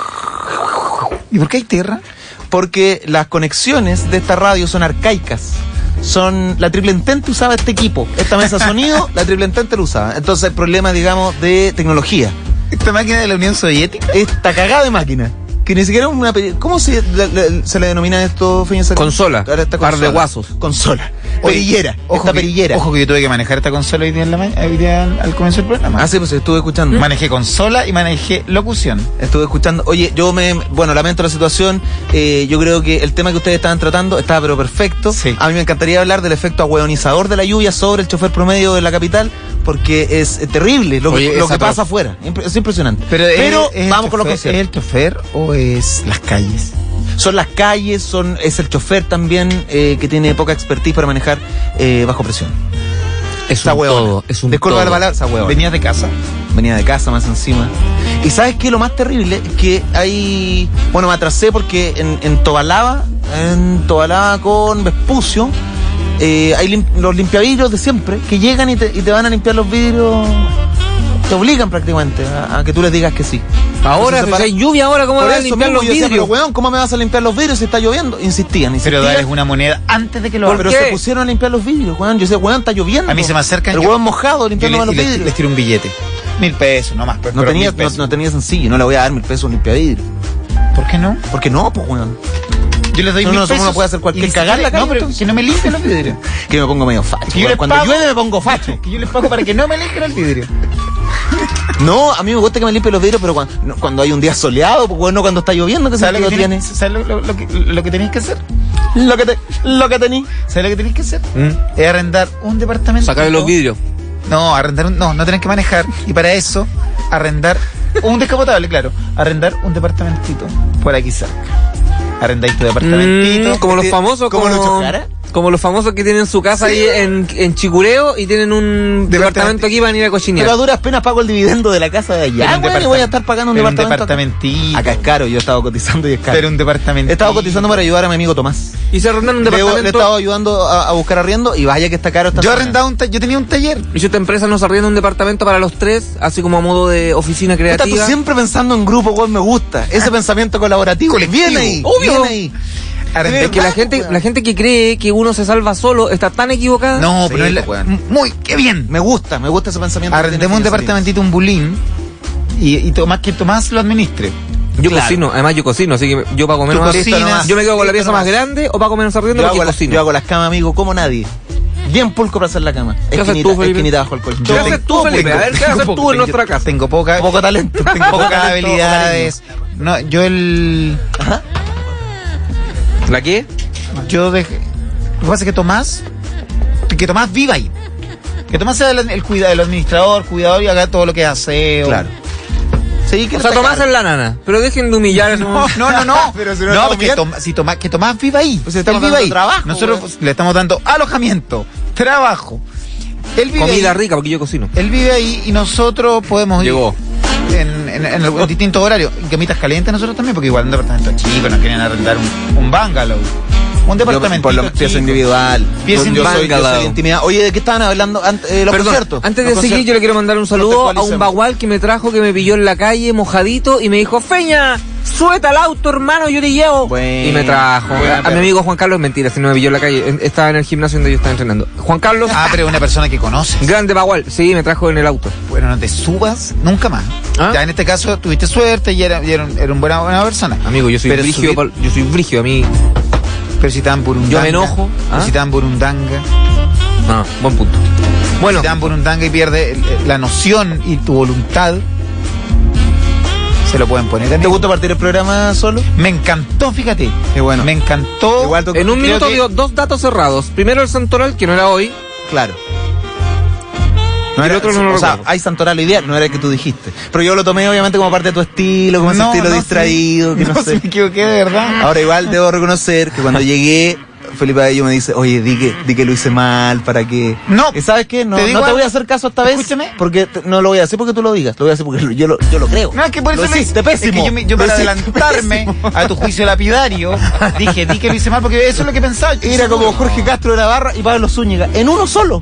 ¿Y por qué hay tierra? Porque las conexiones de esta radio son arcaicas. Son, la Triple Entente usaba este equipo, esta mesa de sonido, la Triple Entente lo usaba. Entonces el problema, digamos, de tecnología. ¿Esta máquina de la Unión Soviética? Esta cagada de máquina. Que ni siquiera es una... peri- ¿Cómo se, le, le- se le denomina esto, Feña? Consola. Ahora esta Par de consola. guasos. Consola. Oye, Perillera. ojo esta que- perillera. Ojo que yo tuve que manejar esta consola hoy día, en la ma- hoy día al, al comienzo del programa. Ah, sí, pues estuve escuchando. Manejé consola y manejé locución. Estuve escuchando. Oye, yo me... Bueno, lamento la situación. Eh, yo creo que el tema que ustedes estaban tratando estaba pero perfecto. Sí. A mí me encantaría hablar del efecto ahueonizador de la lluvia sobre el chofer promedio de la capital, porque es eh, terrible lo, Oye, que, lo esa que pro- pasa afuera. Impre- Es impresionante. Pero, ¿es- es vamos el con los chofer- consejos. ¿Es el chofer o es las calles? Son las calles, son es el chofer también eh, que tiene poca expertise para manejar eh, bajo presión. Es Esa un hueona. todo, es un Disculpa todo. la palabra, esa hueona. ¿Venías de casa? Venía de casa más encima. Y ¿sabes qué? Lo más terrible es que hay... Bueno, me atrasé porque en, en Tobalaba, en Tobalaba con Vespucio, eh, hay lim- los limpiavidrios de siempre que llegan y te, y te van a limpiar los vidrios. Te obligan prácticamente a, a que tú les digas que sí. Ahora, Entonces, si para- hay lluvia ahora, ¿cómo Por van a eso limpiar mismo los yo decía, vidrios? pero weón, ¿cómo me vas a limpiar los vidrios si está lloviendo? Insistían, insistían. Pero darles una moneda antes de que lo ¿Por hagan. Pero qué? se pusieron a limpiar los vidrios, weón. Yo decía, weón, está lloviendo. A mí se me acercan, El yo- weón mojado Yo limpiando le- los y les, vidrios. les tiro un billete. Mil pesos, no más. pues, No pero tenía, mil no, pesos. no tenía sencillo, no le voy a dar mil pesos a un limpiavidrio. ¿Por qué no? ¿Por qué no, pues, weón? Yo les doy No, mil no, pesos. uno puede hacer cualquier y ni cagada en la siquiera- calle, No, pero entonces. que no me limpien los vidrios. Que me pongo medio facho. Que yo weón. les Cuando pago- llueve me pongo facho. Que yo les pago para que no me limpien el vidrio. No, a mí me gusta que me limpien los vidrios, pero cuando, no, cuando hay un día soleado, pues, weón, no cuando está lloviendo, ¿qué ¿Sabes lo sentido que, tiene? tiene? ¿Sabes lo, lo- lo que, lo que tenéis que hacer? Lo que te, lo que tení. ¿Sabes lo que tenéis que hacer? ¿Mm? Es arrendar un departamento. Sacarle los vidrios. No, arrendar un... No, no tenés que manejar. Y para eso, arrendar un descapotable, claro. Arrendar un departamentito por aquí cerca. Arrendáis tu departamentito. Mm, como los famosos, ¿Cómo como, Lucho Jara? como los famosos que tienen su casa ahí en, en Chicureo y tienen un departamento aquí para ir a cochinear. Pero a duras penas pago el dividendo de la casa de Pero allá, un weón, y voy a estar pagando un pero departamento. acá. departamentito. Acá es caro, yo he estado cotizando y es caro. Pero un departamentito. He estado cotizando para ayudar a mi amigo Tomás. Y se arrendan un Le, le he departamento. estado ayudando a, a buscar arriendo y vaya que está caro esta Yo zona. arrendaba un ta- yo tenía un taller. Y si esta empresa nos arrienda un departamento para los tres, así como a modo de oficina Puta, tú creativa. siempre pensando en grupo, weón, me gusta. Ese pensamiento colaborativo. Colectivo. Viene ahí, Obvio. viene ahí. Arrendé- Es que la gente, la gente que cree que uno se salva solo está tan equivocada. No, Sí, pero es la- pues, weón. muy, qué bien. Me gusta, me gusta ese pensamiento. que Arrendemos tiene un Felipe departamentito, un bulín. Y, y Tomás, que Tomás lo administre. Yo Claro. cocino, además yo cocino, así que yo pago menos. Tú cocinas, yo me quedo con la listo pieza más nomás. grande o pago menos arriendo Yo porque hago, las, cocino. yo hago las camas, amigo, como nadie. Bien pulco para hacer la cama. ¿Qué haces Esquinita, tú, Felipe? esquinita bajo el colchón. ¿Qué haces tú, Felipe? A ver, ¿qué haces tú en nuestra casa? Tengo poca, Poco talento. tengo Poco pocas talento, habilidades. No, yo el. Ajá. ¿La qué? Yo dejé. Lo que pasa es que Tomás. Que Tomás viva ahí. Que Tomás sea el, el, cuida, el administrador, cuidador y haga todo lo que hace. Claro. Sí, que O sea, está Tomás caro. es la nana, pero dejen de humillar a ese No, no, no, no. Pero si no no, estamos porque bien. Tom- si Tomás, que Tomás viva ahí. Pues le estamos Él viva dando ahí. trabajo, Nosotros güey. pues, le estamos dando alojamiento, trabajo. Él vive Comida ahí, rica, porque yo cocino. Él vive ahí y nosotros podemos ir Llegó. en, en, en, en distintos horarios. En camitas calientes nosotros también, porque igual un departamento chico, nos quieren arrendar un, un bungalow. Un departamento. Por lo pieza individual. Pieza yo, yo soy, yo soy intimidad. Oye, ¿de qué estaban hablando? Ant- eh, los Perdón, conciertos. antes Los de seguir, conciertos. yo le quiero mandar un saludo a un Contextualicemos. bagual que me trajo, que me pilló en la calle, mojadito, y me dijo, Feña, suelta el auto, hermano, yo te llevo. Bueno, y me trajo. bueno, a, a pero- mi amigo Juan Carlos, mentira, si no me pilló en la calle. En- Estaba en el gimnasio donde yo estaba entrenando. Juan Carlos, Ah, pero es una persona que conoces. grande bagual, sí, me trajo en el auto. Bueno, no te subas nunca más. ¿Ah? Ya en este caso tuviste suerte y era, y era, un- era una buena, buena persona. Amigo, yo soy Pero brígido, subir- pal- yo soy brígido, a mí. Pero si te dan burundanga. Yo me enojo. Pero ¿Ah? si te dan burundanga. No, buen punto. Bueno, Si te dan burundanga y pierde el- el- la noción y tu voluntad, se lo pueden poner. ¿Te amigo. gusta partir el programa solo? Me encantó, fíjate. Qué bueno. Me encantó. Igual tú- en un creo minuto que- dio dos datos cerrados. Primero el santoral, que no era hoy. Claro. Y el otro no lo o sea, recuerdo. hay santoral hoy día, no era el que tú dijiste. Pero yo lo tomé obviamente como parte de tu estilo, como ese No, estilo no, distraído, sí. que no, No, sé. sí me equivoqué, de verdad. Ahora igual debo reconocer que cuando llegué, Felipe Abello me dice, oye, di que, di que lo hice mal, para que... No, ¿Y sabes qué? No te te, digo no te algo. voy a hacer caso esta vez. Escúchame. Porque te- no lo voy a hacer porque tú lo digas, lo voy a hacer porque lo- yo lo, yo lo creo. No, es que por eso lo le- hiciste es pésimo. que yo, me- yo Lo para hiciste adelantarme pésimo. a tu juicio lapidario, dije, di que lo hice mal, porque eso es lo que pensaba. estoy Era como seguro. Jorge Castro de la Barra y Pablo Zúñiga, en uno solo.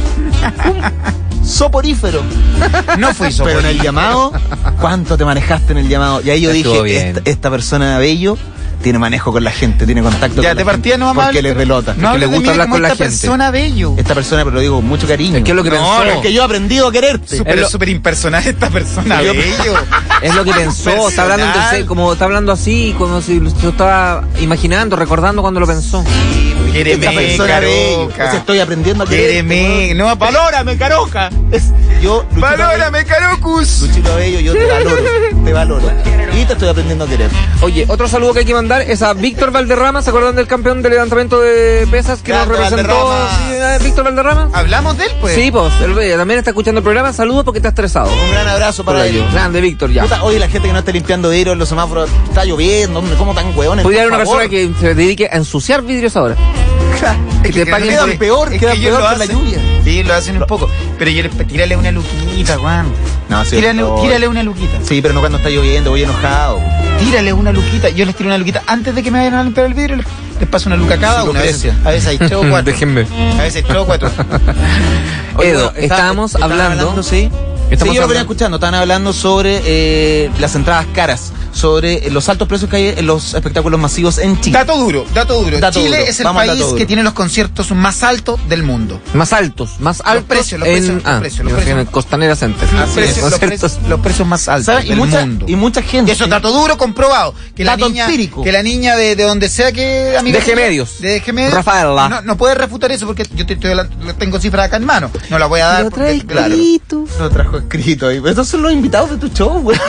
Un soporífero. No fui Pero en el llamado, ¿cuánto te manejaste en el llamado? Y ahí yo Estuvo dije, bien. esta, esta persona de Bello tiene manejo con la gente, tiene contacto Ya, con de la partida gente, no vamos a porque hablar- le pelota. No que le hables de gusta mí hablar como con la esta gente. persona bello. Esta persona, pero lo digo con mucho cariño. Es que es lo que pensó. No, es que yo he aprendido a quererte. Súper, Es lo- súper impersonal esta persona Yo- bello. Es lo que pensó, está hablando en Personal. tercer, como está hablando así, como si lo estaba imaginando, recordando cuando lo pensó. Quéreme, Esta persona bello. Caroca. Pues estoy aprendiendo a quererte. Quéreme. weón. No, Valórame, Caroca. Es, yo, Luchito Valórame, Carocus. Bello, Luchito Bello, yo te valoro, te valoro. Y te estoy aprendiendo a querer. Oye, otro saludo que hay que mandar es a Víctor Valderrama, ¿se acuerdan del campeón de levantamiento de pesas que nos Grande representó? Valderrama. Sí, ¿eh, Víctor Valderrama? Hablamos de él, pues. Sí, pues, él eh, también está escuchando el programa, saludos porque está estresado. Un gran abrazo para él. Grande Víctor, ya. Puta, oye, la gente que no esté limpiando vidrios en los semáforos, está lloviendo, hombre, ¿cómo tan hueones? Podría haber Por una favor. persona que se dedique a ensuciar vidrios ahora. Es te paguen quedan por- peor, es quedan que ellos peor lo con la hacen. lluvia. Sí, lo hacen un poco. Pero yo le tírale una luquita, Juan. No, sí, Tírale, por favor. tírale una luquita. Sí, pero no cuando está lloviendo, voy enojado. Tírale una luquita. Yo les tiro una luquita antes de que me vayan a limpiar el vidrio. Les, les paso una luca a cada Su una. A veces, Lucrecia. a veces hay tres o cuatro. Déjenme. A veces hay tres o cuatro. Oye, Edo, bueno, está- estábamos estaban hablando- sí. Estamos sí, yo lo hablando- venía escuchando, estaban hablando sobre eh, las entradas caras, sobre eh, los altos precios que hay en los espectáculos masivos en Chile. Dato duro, dato duro. Dato Chile duro. es el Vamos al país dato duro. que tiene los conciertos más altos del mundo. Más altos, más altos. precios, los en, precios, los ah, precios, los yo fui precios. en el Costanera Center. Los Así precios, es, los, conciertos. precios, los precios más altos ¿Sabes? Y del mucha, mundo. y mucha gente. Y eso es dato duro comprobado. Que la Dato niña, empírico. que la niña de, de donde sea que amiga De tuya, Gemedios. de Gemedios, Rafaela. no, no puede refutar eso porque yo te, estoy hablando- lo tengo cifras acá en mano. No la voy a dar Lo porque, trae claro. escrito. Lo trajo escrito ahí. Pero esos son los invitados de tu show, güey.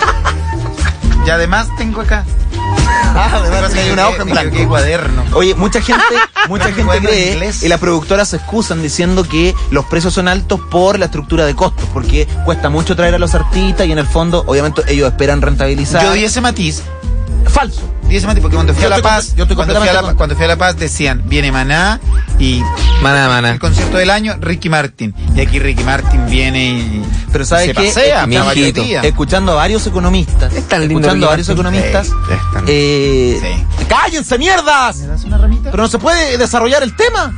Y además tengo acá. Ah, me parece que hay una Me hoja en equivoqué, blanco. cuaderno. Oye, mucha gente, mucha gente Cuaderno en cree inglés. y las productoras se excusan diciendo que los precios son altos por la estructura de costos, porque cuesta mucho traer a los artistas y en el fondo, obviamente, ellos esperan rentabilizar. Yo di ese matiz. Falso. Di ese matiz porque cuando fui Yo a La estoy Paz, comple- yo estoy cuando, fui a la, completamente cuando fui a La Paz decían, viene Maná y Maná, maná. el concierto del año, Ricky Martin. Y aquí Ricky Martin viene y Pero ¿sabes se qué? pasea, Mi a varios hijito. días. Escuchando a varios economistas, Es tan lindo escuchando a Ricky varios Martin. economistas, Sí, es tan- eh, ¡cállense, mierdas! ¿Me das una ramita? Pero no se puede desarrollar el tema.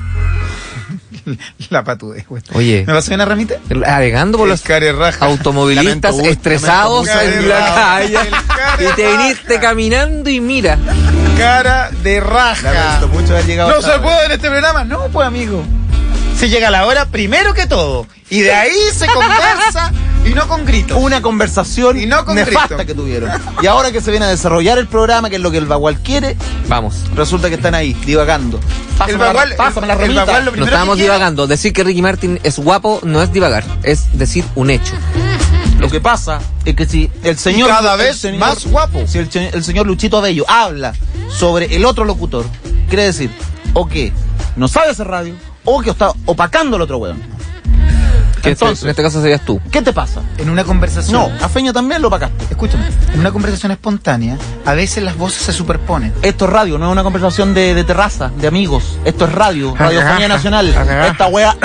La patudez, güey. Oye, ¿Me pasó una ramita? alegando por El los carerraja. automovilistas Lamento, uy, estresados lamento, en la carerraja. calle. El carerraja. Y te viniste caminando y mira. Cara de raja. Lamento mucho haber llegado No hasta se ahora. puede en este programa. No, pues, amigo. Se llega a la hora primero que todo. Y de ahí se conversa y no con gritos. Una conversación Y no con nefasta grito. que tuvieron. Y ahora que se viene a desarrollar el programa, que es lo que el Bagual quiere, Vamos. resulta que están ahí, divagando. Pásame El la- Bagual- pásame la el ramita. Bagual lo No primero estábamos que quiere- divagando. Decir que Ricky Martin es guapo no es divagar, es decir un hecho. Lo que pasa es que si el señor... Y cada el vez señor- más guapo. Si el, che- el señor Luchito Abello habla sobre el otro locutor, quiere decir o que no sabe hacer radio o que está opacando al otro weón. Que Entonces, en este caso serías tú. ¿qué te pasa? En una conversación. No, a Feña también lo opacaste. Escúchame. En una conversación espontánea, a veces las voces se superponen. Esto es radio, no es una conversación de, de terraza, de amigos. Esto es radio, Radiofonía Nacional. Esta wea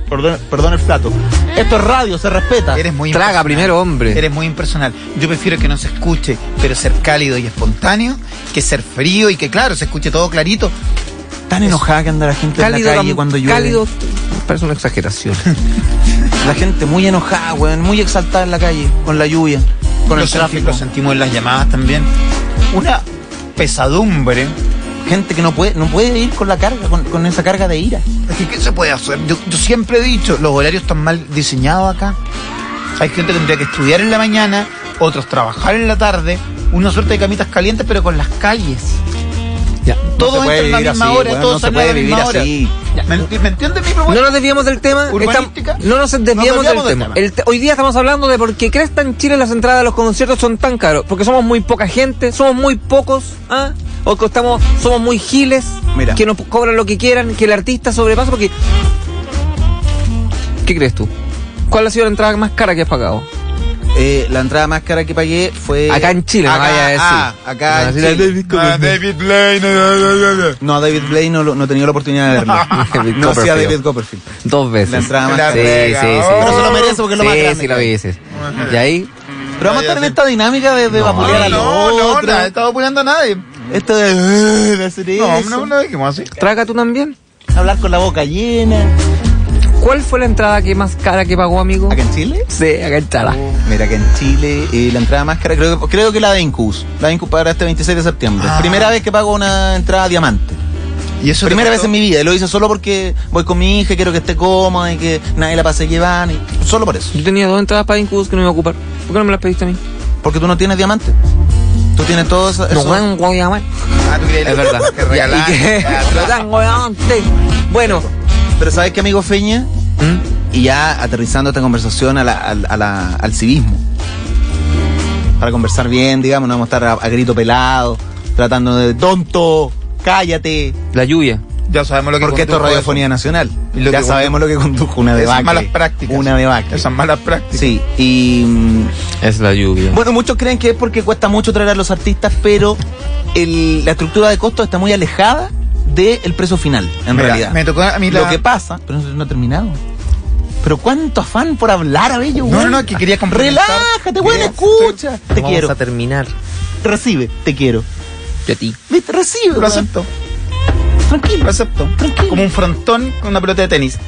perdón, perdón el plato. Esto es radio, se respeta. Eres muy Traga impersonal. primero, hombre. Eres muy impersonal. Yo prefiero que no se escuche, pero ser cálido y espontáneo, que ser frío y que, claro, se escuche todo clarito. Tan enojada que anda la gente Cálido, en la calle tam- cuando llueve. cálido, me parece una exageración. La gente muy enojada, weón, muy exaltada en la calle, con la lluvia, con Lo el senti- tráfico. Lo sentimos en las llamadas también. Una pesadumbre. Gente que no puede, no puede ir con la carga, con, con esa carga de ira. Es que, ¿qué se puede hacer? Yo, yo siempre he dicho, los horarios están mal diseñados acá. Hay gente que tendría que estudiar en la mañana, otros trabajar en la tarde, una suerte de camitas calientes, pero con las calles. Ya. Todos se puede entran a la vivir misma así, hora, weón, todos no se salen a puede la vivir misma hora. así. ¿Me, ¿Me entiendes mi No propuesta? nos desviamos del tema. Urbanística. Estamos- no nos desviamos, Nos desviamos del, del tema. tema. El te- hoy día estamos hablando de por qué crees que en Chile las entradas a los conciertos son tan caros. Porque somos muy poca gente, somos muy pocos, ¿ah? O que estamos, somos muy giles, Mira. que nos cobran lo que quieran, que el artista sobrepasa. Porque ¿qué crees tú? ¿Cuál ha sido la entrada más cara que has pagado? Eh, la entrada más cara que pagué fue... Acá en Chile, no acá, vaya a decir. ah, acá No, en si la Chile. David Copperfield. Blaine. No, David Blaine no, lo- no he tenido la oportunidad de verlo. David No hacía Copperfield. David Copperfield. Dos veces. La entrada más La cara. Sí, pega. sí, sí. Oh. Pero se lo merece porque es lo sí, más grande sí, que lo hay. dices. Y ahí, Pero vamos a estar en esta dinámica de, de No, vapulear al No, no, otro. no, he estado apoyando a nadie. Esto de, uh, de hacer No, eso. no, no dijimos así. traga tú también. Hablar con la boca llena. ¿Cuál fue la entrada que más cara que pagó, amigo? ¿Acá en Chile? Sí, acá en Chala. Mira, acá en Chile eh, la entrada más cara, creo, que- creo que la de Incus. La de Incus para este veintiséis de septiembre. Ah. Primera vez que pago una entrada diamante. ¿Y eso Primera te vez costó? en mi vida. Y lo hice solo porque voy con mi hija, quiero que esté cómoda y que nadie la pase llevar. Y solo por eso. Yo tenía dos entradas para Incubus que no iba a ocupar. ¿Por qué no me las pediste a mí? Porque tú no tienes diamante. Tú tienes todo eso. No eso- vengo a llamar. Ah, tú querías Es verdad. que regalar. Ya, ¿y qué? Ya, Lo tengo antes. Bueno. Pero ¿sabes qué, amigo Feña? ¿Mm? Y ya aterrizando esta conversación a la- al- a la- al civismo. Para conversar bien, digamos, no vamos a estar a, a grito pelado, tratando de tonto, cállate. La lluvia. Ya sabemos lo que Porque esto es condujo radiofonía eso. nacional. Y lo Ya que sabemos lo que condujo una Esas debacle. malas prácticas. Una debacle. Esas malas prácticas. Sí, y mm, Es la lluvia. bueno, muchos creen que es porque cuesta mucho traer a los artistas, pero el- la estructura de costos está muy alejada del precio final, en Mira, realidad. me tocó a mí la- Lo que pasa, pero no, no ha terminado. Pero cuánto afán por hablar a bello, No, no, no, que quería complementar. Relájate, güey, Quería- escucha. Te Vamos quiero. a terminar. Recibe, te quiero. Yo a ti. ¿Viste? Recibe, Lo güey. acepto, Tranquilo. lo acepto. Tranquilo. Como un frontón con una pelota de tenis.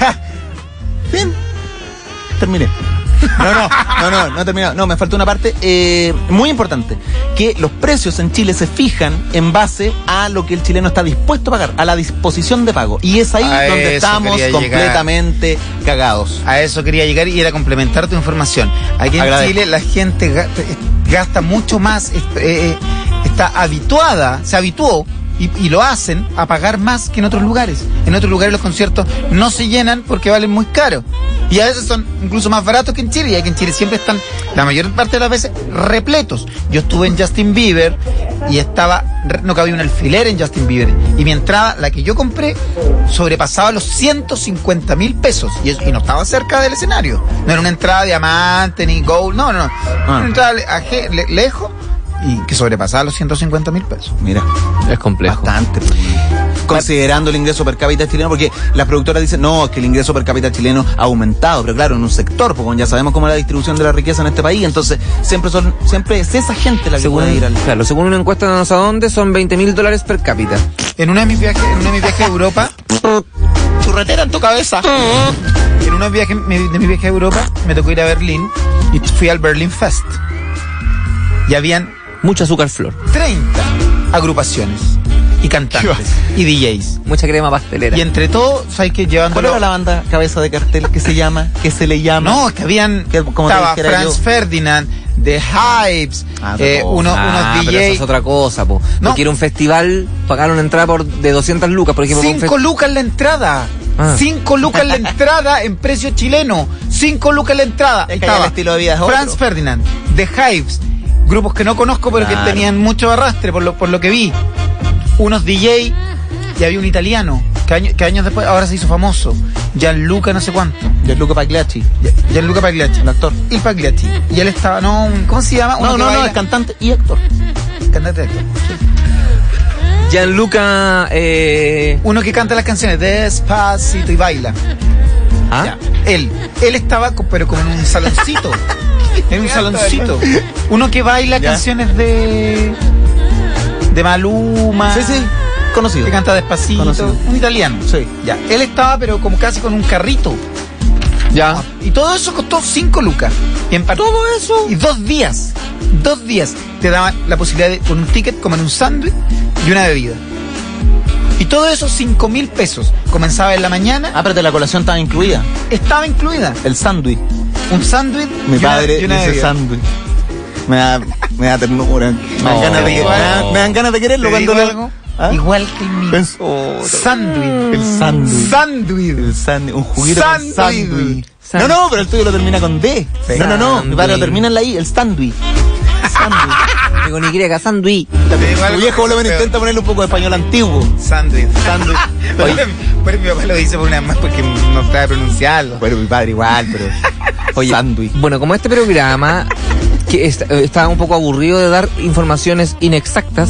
Bien. Terminé. No, no, no, no, no he terminado. No, me falta una parte eh, muy importante. Que los precios en Chile se fijan en base a lo que el chileno está dispuesto a pagar, a la disposición de pago. Y es ahí A donde eso estamos quería completamente cagados. A eso quería llegar y era complementar tu información. Aquí en Agradezco. Chile la gente ga- gasta mucho más, es- eh, eh, está habituada, se habituó y, y lo hacen a pagar más que en otros lugares. En otros lugares los conciertos no se llenan porque valen muy caro. Y a veces son incluso más baratos que en Chile. Y aquí en Chile siempre están, la mayor parte de las veces, repletos. Yo estuve en Justin Bieber y estaba, no cabía un alfiler en Justin Bieber. Y mi entrada, la que yo compré, sobrepasaba los ciento cincuenta mil pesos. Y, eso- y no estaba cerca del escenario. No era una entrada diamante ni gold, no, no, no. Era una entrada le- aje- le- lejos y que sobrepasaba los ciento cincuenta mil pesos. Mira, Es complejo. bastante. pues. Considerando el ingreso per cápita chileno, porque las productoras dicen, no, es que el ingreso per cápita chileno ha aumentado, pero claro, en un sector, porque ya sabemos cómo es la distribución de la riqueza en este país, entonces siempre son siempre es esa gente la que Según, puede ir al... claro, según una encuesta de no sé dónde, son veinte mil dólares per cápita. En uno de mis viajes, en uno de mis viajes a Europa, Churretera en tu cabeza. en uno de, viaje- de mis viajes a Europa, me tocó ir a Berlín y fui al Berlin Fest. Y habían Mucho azúcar flor. treinta agrupaciones y cantantes y D Js. Mucha crema pastelera. Y entre todos, ¿sabes qué? ¿Cuál Llevándolo... era la banda cabeza de cartel que se llama, que se le llama? No, es que habían... Que, como te estaba dijera Franz yo. Ferdinand, The Hypes, Ah, otra eh, cosa. uno- Ah, unos pero eso D es Js... otra cosa, po. No. Porque era un festival, pagaron una entrada por de doscientas lucas, por ejemplo. un Cinco fest- lucas la entrada. Ah. Cinco lucas la entrada en precio chileno. Cinco lucas la entrada. Es que allá el estilo de vida es otro. Franz Ferdinand, The Hypes, grupos que no conozco pero Claro. que tenían mucho arrastre por lo, por lo que vi. Unos D J y había un italiano que, año- que años después ahora se hizo famoso. Gianluca no sé cuánto. Gianluca Pagliacci, Gianluca Pagliacci. el actor. Il Pagliacci. Y él estaba, no, un- ¿cómo se llama? Uno No, que no, no, baila- es cantante y actor. cantante de actor. Gianluca, eh, Uno que canta las canciones Despacito y baila. ¿Ah? Ya. Él, él estaba, co- pero como en un saloncito. En un saloncito. Uno que baila Ya. canciones de. de Maluma. Sí, sí, conocido. Que canta despacito. Conocido. Un italiano. Sí. Ya. Él estaba, pero como casi con un carrito. Ya. Y todo eso costó cinco lucas. Y en par- ¿Todo eso? Y dos días. Dos días te daban la posibilidad de, con un ticket, comer un sándwich y una bebida. Y todo eso, cinco mil pesos. Comenzaba en la mañana, Ah, pero la colación estaba incluida. estaba incluida. El sándwich. Un sándwich Mi y una- padre y una dice bebida. sándwich. Me da, me da ternura. Me dan, No. ganas de, me dan- me dan ganas de quererlo ¿Te cuando digo lo algo? ¿Ah? Igual que el mío. Pensó. Sándwich. El sándwich. Sándwich. El sándwich. Un juguito con Sándwich. sándwich. Sándwich. No, no, pero el tuyo lo termina con D. No, no, no. Mi padre lo termina en la I. El sándwich. Sándwich. Con Y, sándwich. Te digo Tu algo, viejo por lo menos pero- intenta ponerle un poco de español antiguo. Sándwich. Sándwich. Pero, pero mi papá lo dice por una vez más porque no sabe pronunciarlo. Bueno, mi padre igual, pero. Oye, sándwich. bueno, como este programa que está, está un poco aburrido de dar informaciones inexactas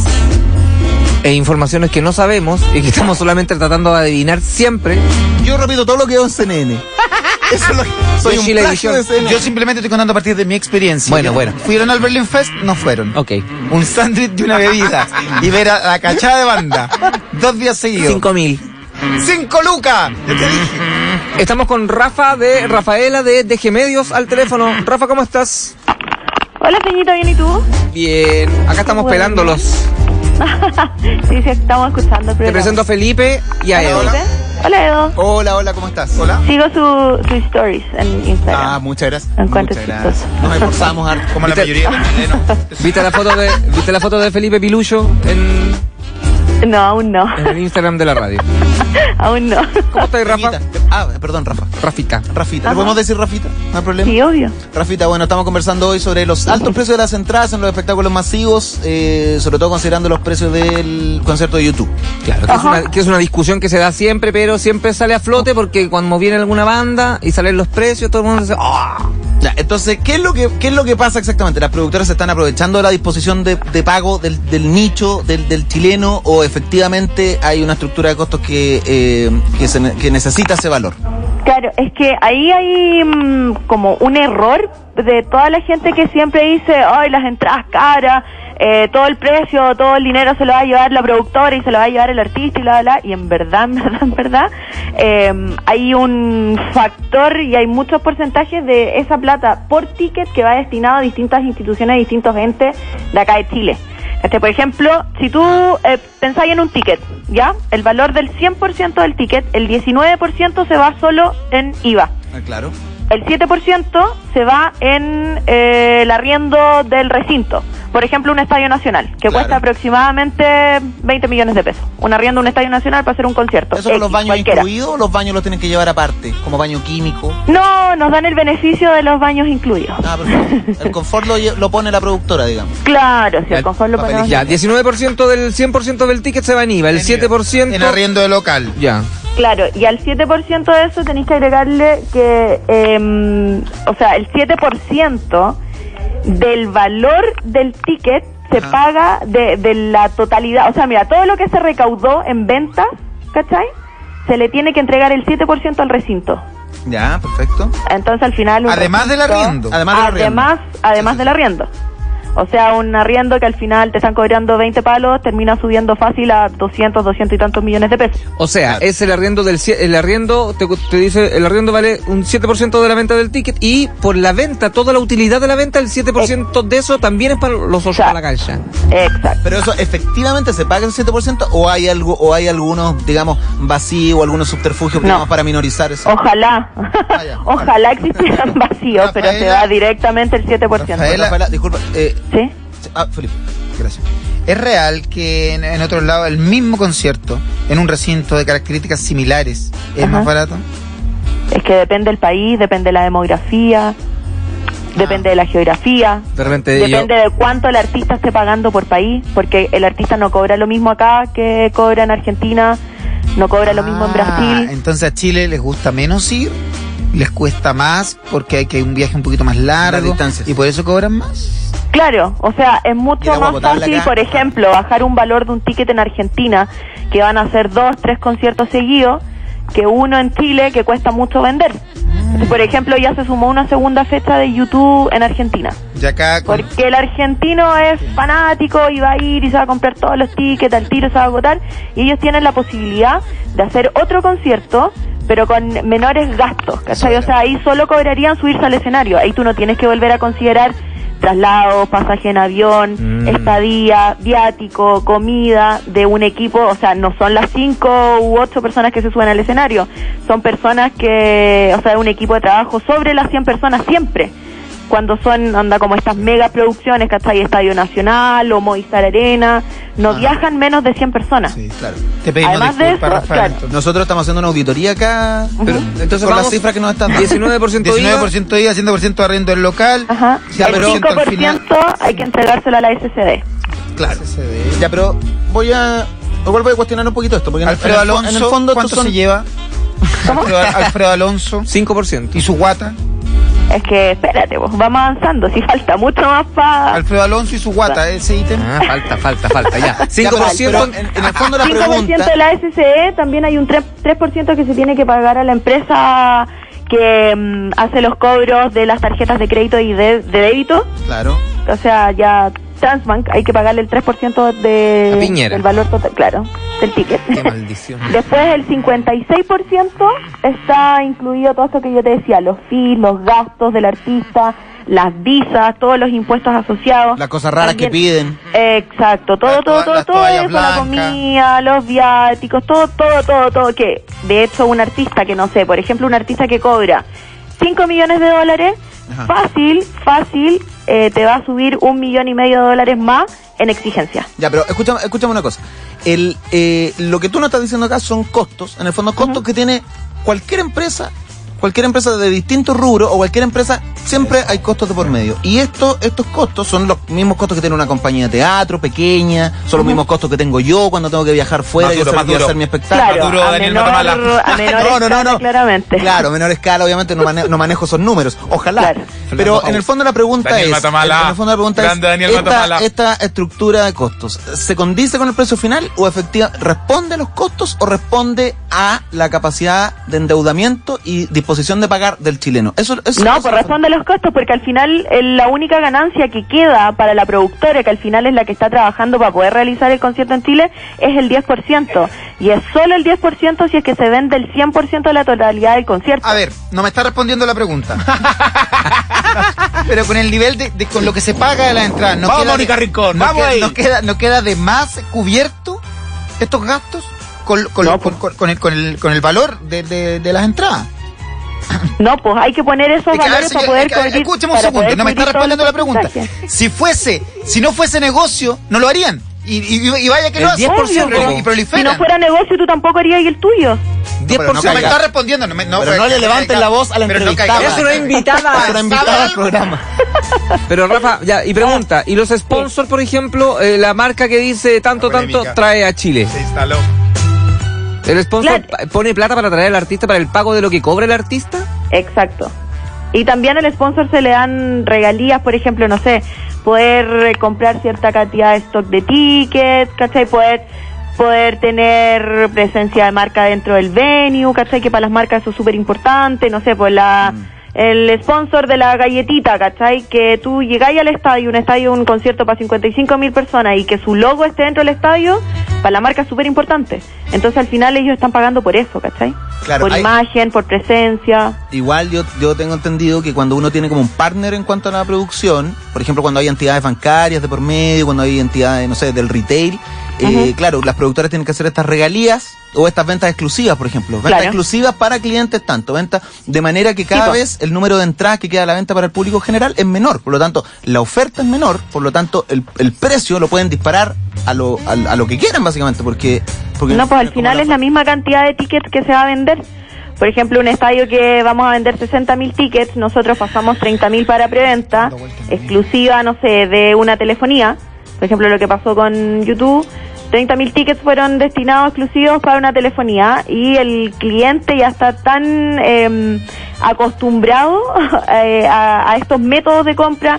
e informaciones que no sabemos y que estamos solamente tratando de adivinar siempre, Yo repito todo lo que veo en C N N. Eso es lo que. Soy Yo un Chilevisión. plagio de C N N. Yo simplemente estoy contando a partir de mi experiencia. Bueno, Yo- bueno. ¿Fueron al Berlin Fest? No fueron. ok, Un sándwich y una bebida. Y ver a la cachada de banda. Dos días seguidos. cinco mil. ¡Cinco lucas! Yo te dije. Estamos con Rafa de Rafaela de D G Medios al teléfono. Rafa, ¿cómo estás? Hola, Peñito, ¿bien y tú? Bien, acá estamos Bueno. pelándolos. Sí, sí, estamos escuchando el Te programa. presento a Felipe y a Edo. Hola, Hola, Edo. Hola, hola, ¿cómo estás? Hola. Sigo su, su stories en Instagram. Ah, muchas gracias. Me encuentro Muchas gracias. chistoso. Nos esforzamos harto. Como la ¿Viste? mayoría de los chilenos. ¿Viste la foto de, ¿viste la foto de Felipe Pilucho en, No, aún no. en el Instagram de la radio? Aún no. ¿Cómo estás, Rafa? Rafita. Ah, perdón, Rafa. Rafita. Rafita. ¿Le Ajá. podemos decir Rafita? No hay problema. Sí, obvio. Rafita, bueno, estamos conversando hoy sobre los altos precios de las entradas en los espectáculos masivos, eh, sobre todo considerando los precios del concierto de YouTube. Claro, que es, Ajá. una, que es una discusión que se da siempre, pero siempre sale a flote porque cuando viene alguna banda y salen los precios, todo el mundo dice, ¡ah! Ya, entonces, ¿qué es lo que qué es lo que pasa exactamente? ¿Las productoras se están aprovechando de la disposición de, de pago del, del nicho, del, del chileno, o efectivamente hay una estructura de costos que, eh, que, se ne- que necesita ese valor? Claro, es que ahí hay mm, como un error de toda la gente que siempre dice, ay, las entradas caras, eh, todo el precio, todo el dinero se lo va a llevar la productora y se lo va a llevar el artista y bla, bla, bla. Y en verdad, en verdad, en verdad, eh, hay un factor y hay muchos porcentajes de esa plata por ticket que va destinado a distintas instituciones, distintos entes de acá de Chile. Este, por ejemplo, si tú eh, pensáis en un ticket, ¿ya? El valor del cien por ciento del ticket, el diecinueve por ciento se va solo en I V A. Ah, claro. El siete por ciento se va en eh, el arriendo del recinto. Por ejemplo, un estadio nacional, que Claro. cuesta aproximadamente veinte millones de pesos. Un arriendo de un estadio nacional para hacer un concierto. ¿Eso con los X, baños cualquiera. incluidos o los baños los tienen que llevar aparte? Como baño químico. No, nos dan el beneficio de los baños incluidos. Ah, perfecto. El confort lo, lle- lo pone la productora, digamos. Claro, si Ya, el confort lo papelito. ponemos. Ya, diecinueve por ciento del cien por ciento del ticket se va en I V A, el siete por ciento... En arriendo de local. Ya. Claro, y al siete por ciento de eso tenéis que agregarle que, eh, o sea, el siete por ciento del valor del ticket se Ajá. paga de, de la totalidad. O sea, mira, todo lo que se recaudó en ventas, ¿cachai? Se le tiene que entregar el siete por ciento al recinto. Ya, perfecto. Entonces, al final... un Además del recinto- arriendo. Además del arriendo. Además, además del arriendo. O sea, un arriendo que al final te están cobrando veinte palos, termina subiendo fácil a doscientos, doscientos y tantos millones de pesos. O sea, Claro. es el arriendo del cie- el arriendo te, te dice el arriendo vale un siete por ciento de la venta del ticket y por la venta, toda la utilidad de la venta, el siete por ciento de eso también es para los socios de la cancha. Exacto. Pero eso, ¿efectivamente se paga el siete por ciento o hay algo o hay algunos, digamos, vacíos o algunos subterfugios, No. digamos, para minorizar eso? Ojalá, Ah, ya. ojalá existieran vacíos, pero se Rafaela. da directamente el siete por ciento. Rafaela. Rafaela, disculpa. Eh, ¿Sí? ah, Felipe. Gracias. Es real que en, en otros lados el mismo concierto, en un recinto de características similares, es Ajá. más barato. Es que depende del país, depende de la demografía, depende de la geografía, De repente yo, depende de cuánto el artista esté pagando por país, porque el artista no cobra lo mismo acá que cobra en Argentina, no cobra lo mismo en Ah, Brasil. entonces a Chile les gusta menos ir, les cuesta más porque hay que ir un viaje un poquito más largo distancias. y por eso cobran más. Claro, o sea, es Y mucho el agua más potable fácil, acá. por ejemplo, bajar un valor de un ticket en Argentina, que van a hacer dos, tres conciertos seguidos, que uno en Chile que cuesta mucho vender. Entonces, por ejemplo, ya se sumó una segunda fecha de YouTube en Argentina. Y acá con- Porque el argentino es fanático y va a ir y se va a comprar todos los tickets, al tiro se va a agotar, y ellos tienen la posibilidad de hacer otro concierto, pero con menores gastos, ¿cachai? O sea, ahí solo cobrarían subirse al escenario, ahí tú no tienes que volver a considerar traslados, pasaje en avión, Mm. estadía, viático, comida de un equipo, o sea, no son las cinco u ocho personas que se suben al escenario, son personas que, o sea, un equipo de trabajo sobre las cien personas siempre. Cuando son, anda como estas mega producciones, ¿cachai? Estadio Nacional o Movistar Arena, no Ajá. viajan menos de cien personas. Sí, Claro. te pedimos Además de disculpas, eso, Rafael. claro. entonces. Nosotros estamos haciendo una auditoría acá, pero Entonces con vamos, la cifra que nos están dando. diecinueve por ciento diecinueve por I V A. ciento I V A, cien por ciento arriendo del local. Ajá. Ya, El pero cinco por al final- ciento hay que entregárselo a la S C D. Claro. Ya, pero voy a... Igual voy a cuestionar un poquito esto, porque en el- Alfredo en el, fo- Alonso, en el fondo ¿cuánto estos son... se lleva? Alfredo, Alfredo Alonso cinco por ciento. y su guata. Es que, espérate, pues, vamos avanzando, si falta mucho más para... Alfredo Alonso y su guata, ese ítem. Ah, falta, falta, falta, ya. Ya, cinco por ciento. pero en, en el fondo la cinco por ciento pregunta... de la S C E, también hay un tres por ciento que se tiene que pagar a la empresa que mm, hace los cobros de las tarjetas de crédito y de, de débito. Claro. O sea, ya Transbank, hay que pagarle el tres por ciento de, A Piñera. del valor total, claro, del ticket. Qué maldición. Después el cincuenta y seis por ciento está incluido todo esto que yo te decía, los fees, los gastos del artista, las visas, todos los impuestos asociados. Las cosas raras que También- piden. Exacto, todo, Las todo, toa- todo, las todo toallas eso, la blancas. comida, los viáticos, todo, todo, todo, todo, que de hecho un artista que no sé, por ejemplo un artista que cobra cinco millones de dólares, Ajá. fácil, fácil, eh, te va a subir un millón y medio de dólares más en exigencia. Ya, pero escúchame, escúchame una cosa. El, eh, lo que tú nos estás diciendo acá son costos, en el fondo costos que tiene cualquier empresa, cualquier empresa de distintos rubros o cualquier empresa, siempre hay costos de por medio. Y esto, estos costos son los mismos costos que tiene una compañía de teatro pequeña, son los mismos costos que tengo yo cuando tengo que viajar fuera Más y duro, hacer, más y duro. hacer mi espectáculo. Claro, duro, a Daniel menor, Matamala. a menor No, no, no, escala, no. claramente. Claro, menor escala, obviamente no, mane- no manejo esos números. Ojalá. Claro. Pero en el fondo la pregunta Daniel es. Matamala. En el fondo la pregunta Grande es. Daniel esta, Matamala. esta estructura de costos, ¿se condice con el precio final o efectiva responde a los costos o responde a la capacidad de endeudamiento y disposición de pagar del chileno? Eso, eso No, eso pues responde a los costos, porque al final eh, la única ganancia que queda para la productora, que al final es la que está trabajando para poder realizar el concierto en Chile, es el diez por ciento. Y es solo el diez por ciento si es que se vende el cien por ciento de la totalidad del concierto. A ver, no me está respondiendo la pregunta. Pero con el nivel de, de- con lo que se paga de la entrada, no Vamos, queda Mónica de, Rincón, no vamos queda, ahí. no queda, no queda de más cubierto estos gastos con, con, No, con, con- con el, con el con el valor de, de, de las entradas. No, pues hay que poner esos Es que, a ver, valores señor, para poder es que, a ver, cubrir. escúcheme un para segundo, poder no me está cubrir todos respondiendo los la pregunta. porcentajes. Si fuese, si no fuese negocio, no lo harían. Y, y, y vaya que El lo hacen. diez por ciento, Obvio, y Si proliferan. no fuera negocio, tú tampoco harías el tuyo. diez por No me ciento. está respondiendo. No, me- no, Pero no le levanten la voz a la pero no entrevistada. caiga- Es una invitada. Es una invitada al programa. Pero Rafa, ya, y pregunta, ¿y los sponsors, por ejemplo, eh, la marca que dice tanto, tanto, Polémica. trae a Chile? Se instaló. ¿El sponsor Claro. pone plata para traer al artista para el pago de lo que cobra el artista? Exacto. Y también al sponsor se le dan regalías, por ejemplo, no sé, poder eh, comprar cierta cantidad de stock de tickets, ¿cachai? Poder poder tener presencia de marca dentro del venue, ¿cachai? Que para las marcas eso es súper importante, no sé, pues la... El sponsor de la galletita, ¿cachai? Que tú llegáis al estadio, un estadio, un concierto para cincuenta y cinco mil personas y que su logo esté dentro del estadio, para la marca es súper importante. Entonces al final ellos están pagando por eso, ¿cachai? Claro, por hay- imagen, por presencia. Igual yo, yo tengo entendido que cuando uno tiene como un partner en cuanto a la producción, por ejemplo cuando hay entidades bancarias de por medio, cuando hay entidades, no sé, del retail, eh, Ujú. claro, las productoras tienen que hacer estas regalías o estas ventas exclusivas, por ejemplo. Ventas Claro. exclusivas para clientes tanto, ventas de manera que cada Sí, po. vez el número de entradas que queda a la venta para el público general es menor. Por lo tanto, la oferta es menor, por lo tanto el, el precio lo pueden disparar a lo, a, a lo que quieran básicamente, porque... porque No, pues al como final es la misma cantidad de tickets que se va a vender. Por ejemplo, un estadio que vamos a vender sesenta mil tickets, nosotros pasamos treinta mil para preventa, exclusiva, no sé, de una telefonía. Por ejemplo, lo que pasó con YouTube, treinta mil tickets fueron destinados exclusivos para una telefonía y el cliente ya está tan eh, acostumbrado eh, a, a estos métodos de compra,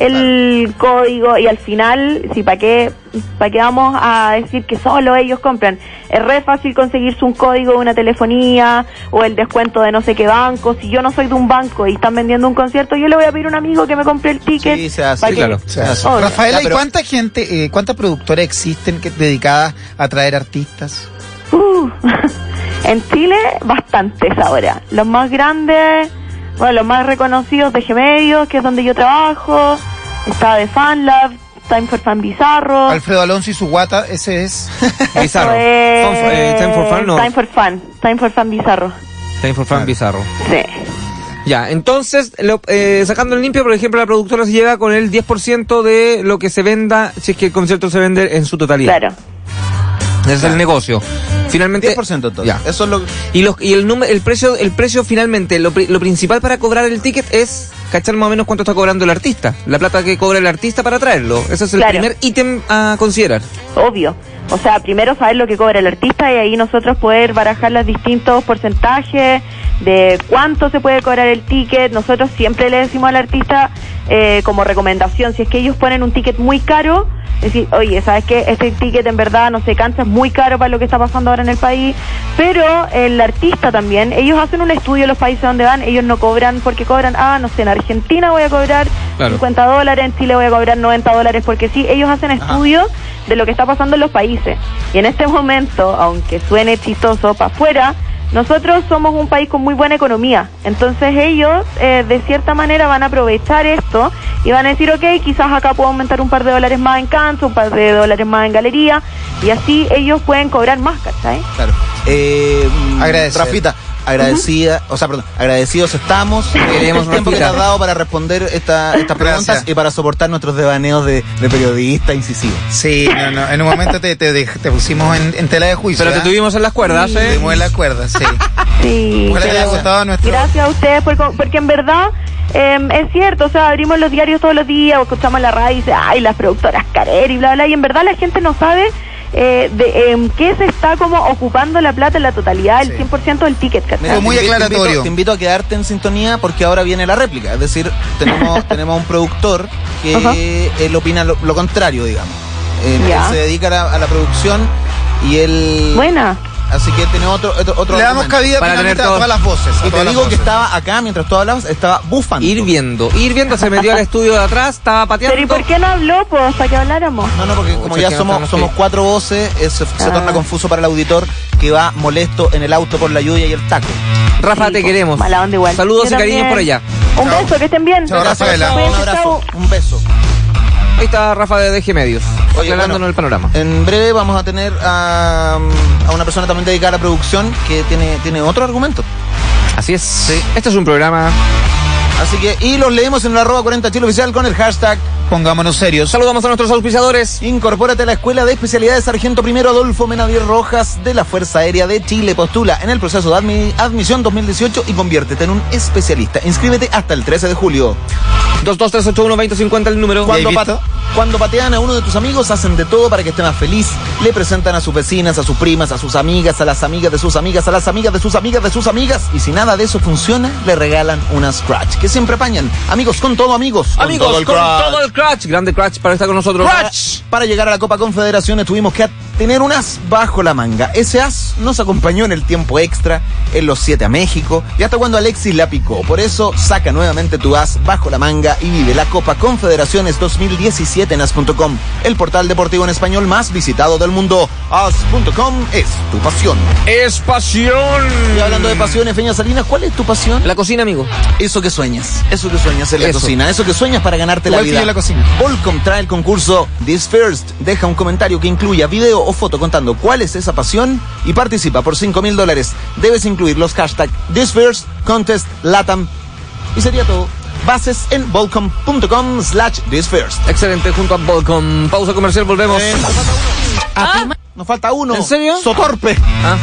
el claro. código, y al final, si para qué, para qué vamos a decir que solo ellos compran. Es re fácil conseguirse un código de una telefonía o el descuento de no sé qué banco. Si yo no soy de un banco y están vendiendo un concierto, yo le voy a pedir a un amigo que me compre el ticket. Sí, se hace, sí, claro. Se hace. Oh, Rafaela, ¿y cuánta gente, eh, cuántas productoras existen que, dedicadas a traer artistas? Uh, en Chile, bastantes ahora. Los más grandes, bueno, los más reconocidos de G-Medios, que es donde yo trabajo. Está de FanLab, Time for Fan Bizarro. Alfredo Alonso y su guata, ese es Bizarro. Es... Time, eh, Time for Fan, no. Time for Fan, Time for Fan Bizarro. Time for Fan Bizarro. Sí. Ya, entonces, lo, eh, sacando el limpio, por ejemplo, la productora se lleva con el diez por ciento de lo que se venda, si es que el concierto se vende en su totalidad. Claro. Ese es el negocio. Finalmente, diez por ciento todo. Ya. Eso es lo y los y el número el precio el precio finalmente lo, lo principal para cobrar el ticket es cachar más o menos cuánto está cobrando el artista, la plata que cobra el artista para traerlo. Ese es el claro. primer ítem a considerar. Obvio. O sea, primero saber lo que cobra el artista y ahí nosotros poder barajar los distintos porcentajes de cuánto se puede cobrar el ticket. Nosotros siempre le decimos al artista eh, como recomendación, si es que ellos ponen un ticket muy caro, decir, oye, ¿sabes qué? Este ticket en verdad no se cansa, es muy caro para lo que está pasando ahora en el país. Pero el artista también, ellos hacen un estudio en los países donde van, ellos no cobran porque cobran, ah, no sé, en Argentina voy a cobrar claro. cincuenta dólares, en Chile voy a cobrar noventa dólares, porque sí, ellos hacen estudios de lo que está pasando en los países. Y en este momento, aunque suene chistoso para afuera, nosotros somos un país con muy buena economía. Entonces ellos, eh, de cierta manera, van a aprovechar esto y van a decir, ok, quizás acá puedo aumentar un par de dólares más en cancha, un par de dólares más en galería, y así ellos pueden cobrar más, ¿cachai? Claro. Eh, Agradecer. Rafita, agradecida, uh-huh. o sea, perdón, agradecidos estamos. Queremos el tiempo que te has dado para responder esta, estas preguntas Gracias. Y para soportar nuestros devaneos de, de periodista incisivo. Sí, no, no, en un momento te, te, te pusimos en, en tela de juicio. Pero te tuvimos en las cuerdas, sí. ¿eh? Te tuvimos en las cuerdas, sí. Sí. Ojalá te haya gustado nuestro... Gracias a ustedes, porque, porque en verdad... Eh, es cierto, o sea, abrimos los diarios todos los días, o escuchamos la radio y dice, ay, las productoras Carer y bla, bla, y en verdad la gente no sabe eh, de en eh, qué se está como ocupando la plata en la totalidad, el sí. cien por ciento del ticket, ¿cachai? Fue muy aclaratorio. Te invito, te invito a quedarte en sintonía porque ahora viene la réplica, es decir, tenemos tenemos un productor que uh-huh. él opina lo, lo contrario, digamos. Él, él se dedica a la, a la producción y él... Buena. Así que tiene otro otro, otro Le damos cabida para tener a todas las voces. Y te digo que estaba acá, mientras tú hablabas, estaba bufando. Hirviendo. Hirviendo, se metió al estudio de atrás, estaba pateando. Pero ¿y por qué no habló, pues, para que habláramos? No, no, porque como Mucha ya somos, no somos cuatro voces, eh, se, se ah. torna confuso para el auditor que va molesto en el auto por la lluvia y el taco. Rafa, sí, te queremos. Mala onda igual. Saludos Yo y cariños por allá. Un Chao. beso, que estén bien. Chao, Rafaela. Un abrazo, un beso. Ahí está Rafa de D G Medios, Oye, aclarándonos bueno, el panorama. En breve vamos a tener a, a una persona también dedicada a la producción que tiene, tiene otro argumento. Así es. Sí. Este es un programa... Así que, y los leemos en el arroba cuarenta Chile oficial con el hashtag Pongámonos Serios. Saludamos a nuestros auspiciadores. Incorpórate a la Escuela de Especialidades Sargento Primero Adolfo Menadier Rojas de la Fuerza Aérea de Chile. Postula en el proceso de admi- admisión dos mil dieciocho y conviértete en un especialista. Inscríbete hasta el trece de julio. dos dos tres ocho uno dos cero cinco cero el número. Cuando, pat- cuando patean a uno de tus amigos, hacen de todo para que esté más feliz. Le presentan a sus vecinas, a sus primas, a sus amigas, a las amigas de sus amigas, a las amigas de sus amigas de sus amigas. Y si nada de eso funciona, le regalan una Scratch, que siempre apañan. Amigos con todo, amigos. Con amigos todo el con Scratch. todo el Scratch. Grande Scratch para estar con nosotros. Scratch. Para llegar a la Copa Confederaciones tuvimos que tener un as bajo la manga. Ese as nos acompañó en el tiempo extra, en los siete a México y hasta cuando Alexis la picó. Por eso saca nuevamente tu as bajo la manga y vive la Copa Confederaciones dos mil diecisiete en as punto com, el portal deportivo en español más visitado del mundo. as punto com es tu pasión. Es pasión. Y hablando de pasiones, Feña Salinas, ¿cuál es tu pasión? La cocina, amigo. Eso que sueñas, eso que sueñas en la Eso. cocina, eso que sueñas para ganarte Igual la vida. que yo en la cocina. Volcom trae el concurso This First. Deja un comentario que incluya video o foto contando cuál es esa pasión y participa por cinco mil dólares. Debes incluir los hashtags This First, Contest, Latam. Y sería todo. Bases en volcom punto com slash this first. Excelente, junto a Volcom. Pausa comercial, volvemos. Eh, Ah. Nos falta uno. ¿En serio? Sotorpe. Ah.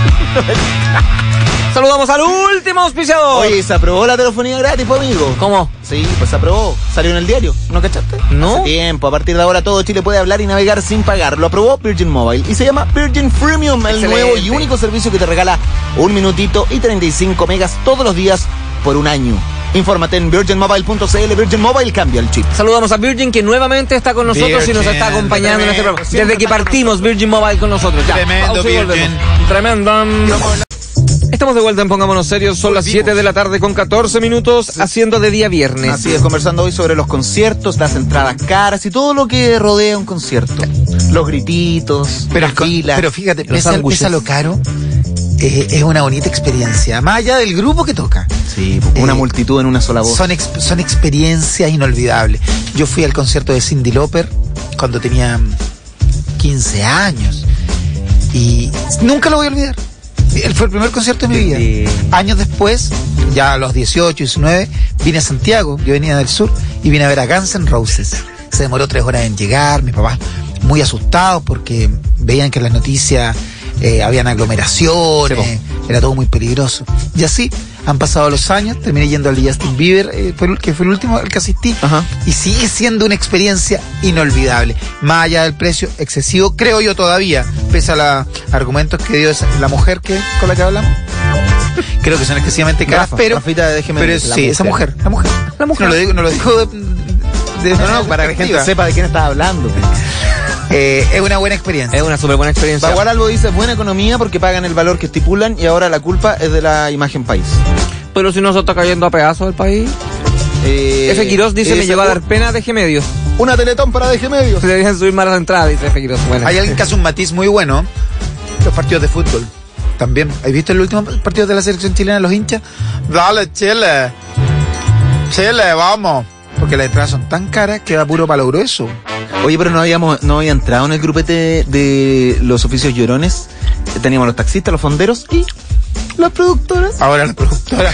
Saludamos al último auspiciador. Oye, ¿se aprobó la telefonía gratis, pues, amigo? ¿Cómo? Sí, pues se aprobó. Salió en el diario. ¿No cachaste? No. Hace tiempo. A partir de ahora todo Chile puede hablar y navegar sin pagar. Lo aprobó Virgin Mobile y se llama Virgin Freemium, el Excelente. nuevo y único servicio que te regala un minutito y treinta y cinco megas todos los días por un año. Infórmate en virgin mobile punto c l. Virgin Mobile, cambia el chip. Saludamos a Virgin, que nuevamente está con nosotros Virgin, y nos está acompañando en este tremendo, programa. Desde que partimos, Virgin Mobile con nosotros. Ya, Tremendo, pausa y Virgin. volvemos. Tremendo. Estamos de vuelta en Pongámonos Serios. Son las siete de la tarde con catorce minutos, haciendo de día viernes. Así es, conversando hoy sobre los conciertos, las entradas caras y todo lo que rodea un concierto. Los grititos, Pero, las filas. pero fíjate, los pese, al- sándwiches. pese a lo caro, eh, es una bonita experiencia. Más allá del grupo que toca. Sí, una Eh, multitud en una sola voz. Son, ex- son experiencias inolvidables. Yo fui al concierto de Cyndi Lauper cuando tenía quince años y nunca lo voy a olvidar. Él fue el primer concierto de mi vida. Sí. Años después, ya a los dieciocho, diecinueve, vine a Santiago, yo venía del sur, y vine a ver a Guns N' Roses. Se demoró tres horas en llegar, mis papás muy asustados porque veían que en las noticias eh, habían aglomeraciones, Sí, era todo muy peligroso. Y así han pasado los años, terminé yendo al de Justin Bieber, eh, fue el- que fue el último al que asistí, Ajá. y sigue siendo una experiencia inolvidable. Más allá del precio excesivo, creo yo todavía, pese a los argumentos que dio esa- la mujer que con la que hablamos. Creo que son excesivamente caras, Rafa, pero, Rafita, déjeme pero decir, la sí, esa mujer, la mujer. La mujer. No lo digo, no lo digo de, de- No, no, para que la gente sepa de quién estás hablando. Eh, es una buena experiencia. Es una súper buena experiencia. Bagual Albo dice, buena economía porque pagan el valor que estipulan y ahora la culpa es de la imagen país. Pero si no se está cayendo a pedazos el país. Eh, F. Quiroz dice, me ese- llegó a dar pena de G Medios. Una Teletón para D G Medios. Se deberían subir más las entradas, dice F. Quiroz. Bueno. Hay alguien que hace un matiz muy bueno. Los partidos de fútbol. También. ¿Has visto el último partido de la selección chilena, los hinchas? Dale, Chile. Chile, vamos. Porque las entradas son tan caras que da puro palo grueso. Oye, pero no habíamos, no había entrado en el grupete de los oficios llorones. Teníamos los taxistas, los fonderos y las productoras. Ahora la productora.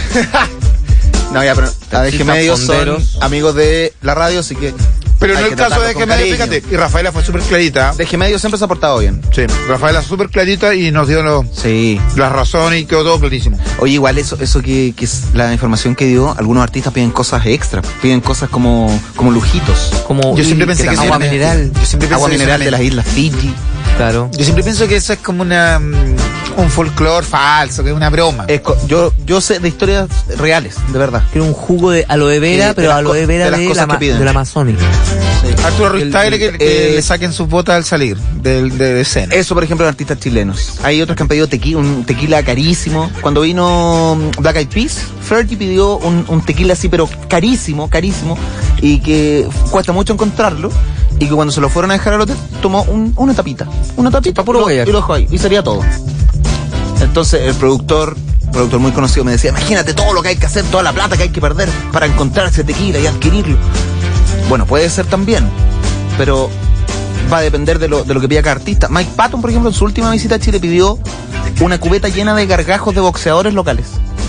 No, ya, pero a D G Taxistas, Medios son fonderos. amigos de la radio, así que. Pero hay en que el caso tratarlos de con G Medios, cariño. fíjate. Y Rafaela fue súper clarita. D G Medios siempre se ha portado bien. Sí, Rafaela súper clarita y nos dio los- Sí. las razones y quedó todo clarísimo. Oye, igual eso, eso que, que es la información que dio, algunos artistas piden cosas extra, piden cosas como, como lujitos. Como Yo siempre pensé que eso agua era mineral. mentira. Yo siempre pensé Agua que eso mineral era de las islas Fiji. Claro. Yo siempre pienso que eso es como una mm, un folclore falso, que es una broma. Es co- yo, yo sé de historias reales, de verdad. Quiero un jugo de aloe vera, Sí, de pero las aloe co- vera de las de, cosas la, que ma- piden. del Amazonas. Arturo Ruiz el- Tagle, que, que eh, le saquen sus botas al salir del, de, de escena. Eso, por ejemplo, de artistas chilenos. Hay otros que han pedido tequila, un tequila carísimo. Cuando vino mm, Black Eyed Peas, Fergie pidió un, un tequila así, pero carísimo, carísimo, y que cuesta mucho encontrarlo. Y que cuando se lo fueron a dejar al hotel, tomó un- una tapita. Una tapita Pa' puro y lo- huear. y lo dejó ahí. Y sería todo. Entonces, el productor, productor muy conocido, me decía, imagínate todo lo que hay que hacer, toda la plata que hay que perder para encontrar ese tequila y adquirirlo. Bueno, puede ser también, pero va a depender de lo, de lo que pida cada artista. Mike Patton, por ejemplo, en su última visita a Chile pidió una cubeta llena de gargajos de boxeadores locales.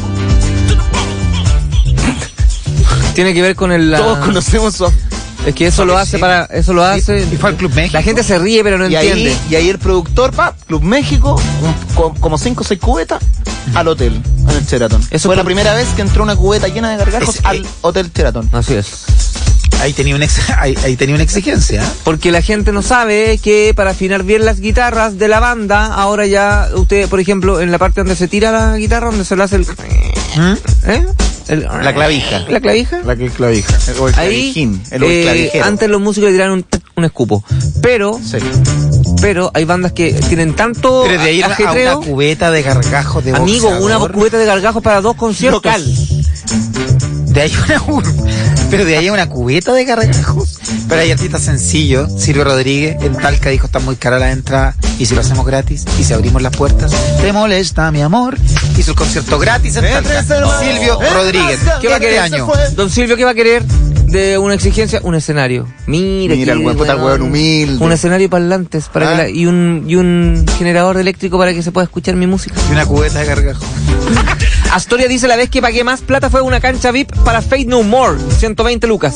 Tiene que ver con el... la- Todos conocemos su... Es que eso lo hace sí. para... Eso lo hace... Y fue al Club México. La gente se ríe, pero no y, entiende. ahí, y ahí el productor, pa, Club México, un- co- como cinco o seis cubetas al hotel, en el Sheraton. Eso fue la por- primera vez que entró una cubeta llena de gargajos Es- al Hotel Sheraton. Así es. Ahí tenía una, ex- ahí, ahí tenía una exigencia. ¿eh? Porque la gente no sabe que para afinar bien las guitarras de la banda, ahora ya usted, por ejemplo, en la parte donde se tira la guitarra, donde se le hace el... ¿Mm? ¿Eh? El- La clavija. ¿La clavija? La que clavija. O el Ahí, clavijín, el, o el eh, clavijero. antes los músicos le tiraron un, un escupo. Pero, Sí. pero hay bandas que tienen tanto Pero de ahí a una ajetreo. cubeta de gargajos de Amigo, una boxeador. cubeta de gargajos para dos conciertos. Local. De ahí una pero de ahí a una cubeta de gargajos. Pero hay artistas sencillos. Silvio Rodríguez en Talca dijo está muy cara la entrada. ¿Y si lo hacemos gratis? ¿Y si abrimos las puertas? ¿Te molesta, mi amor? Hizo el concierto gratis en Talca. Silvio Rodríguez. ¿Qué va a Este querer? año. Don Silvio, ¿qué va a querer de una exigencia? Un escenario. Mira, Mira, el qué buen puta, el weón. weón humilde. Un escenario parlantes para Ah. que la- y un y un generador eléctrico para que se pueda escuchar mi música. Y una cubeta de gargajos. Astoria dice la vez que pagué más plata fue una cancha V I P para Fate No More, ciento veinte lucas.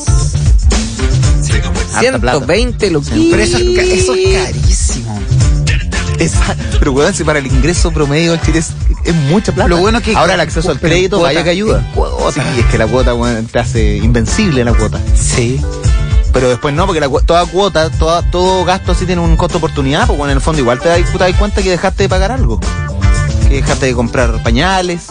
ciento veinte lucas. Pero eso, es ca- eso es carísimo. Esa- pero weón, si para el ingreso promedio en Chile es, es mucha plata. Lo bueno que- ahora el acceso al pero crédito cuota- vaya que ayuda. en cuota. Sí, es que la cuota weón, te hace invencible la cuota. Sí. Pero después no, porque la, cu- toda cuota, toda, todo gasto así tiene un costo de oportunidad, pues bueno, en el fondo igual te das, te das cuenta que dejaste de pagar algo. Que dejaste de comprar pañales,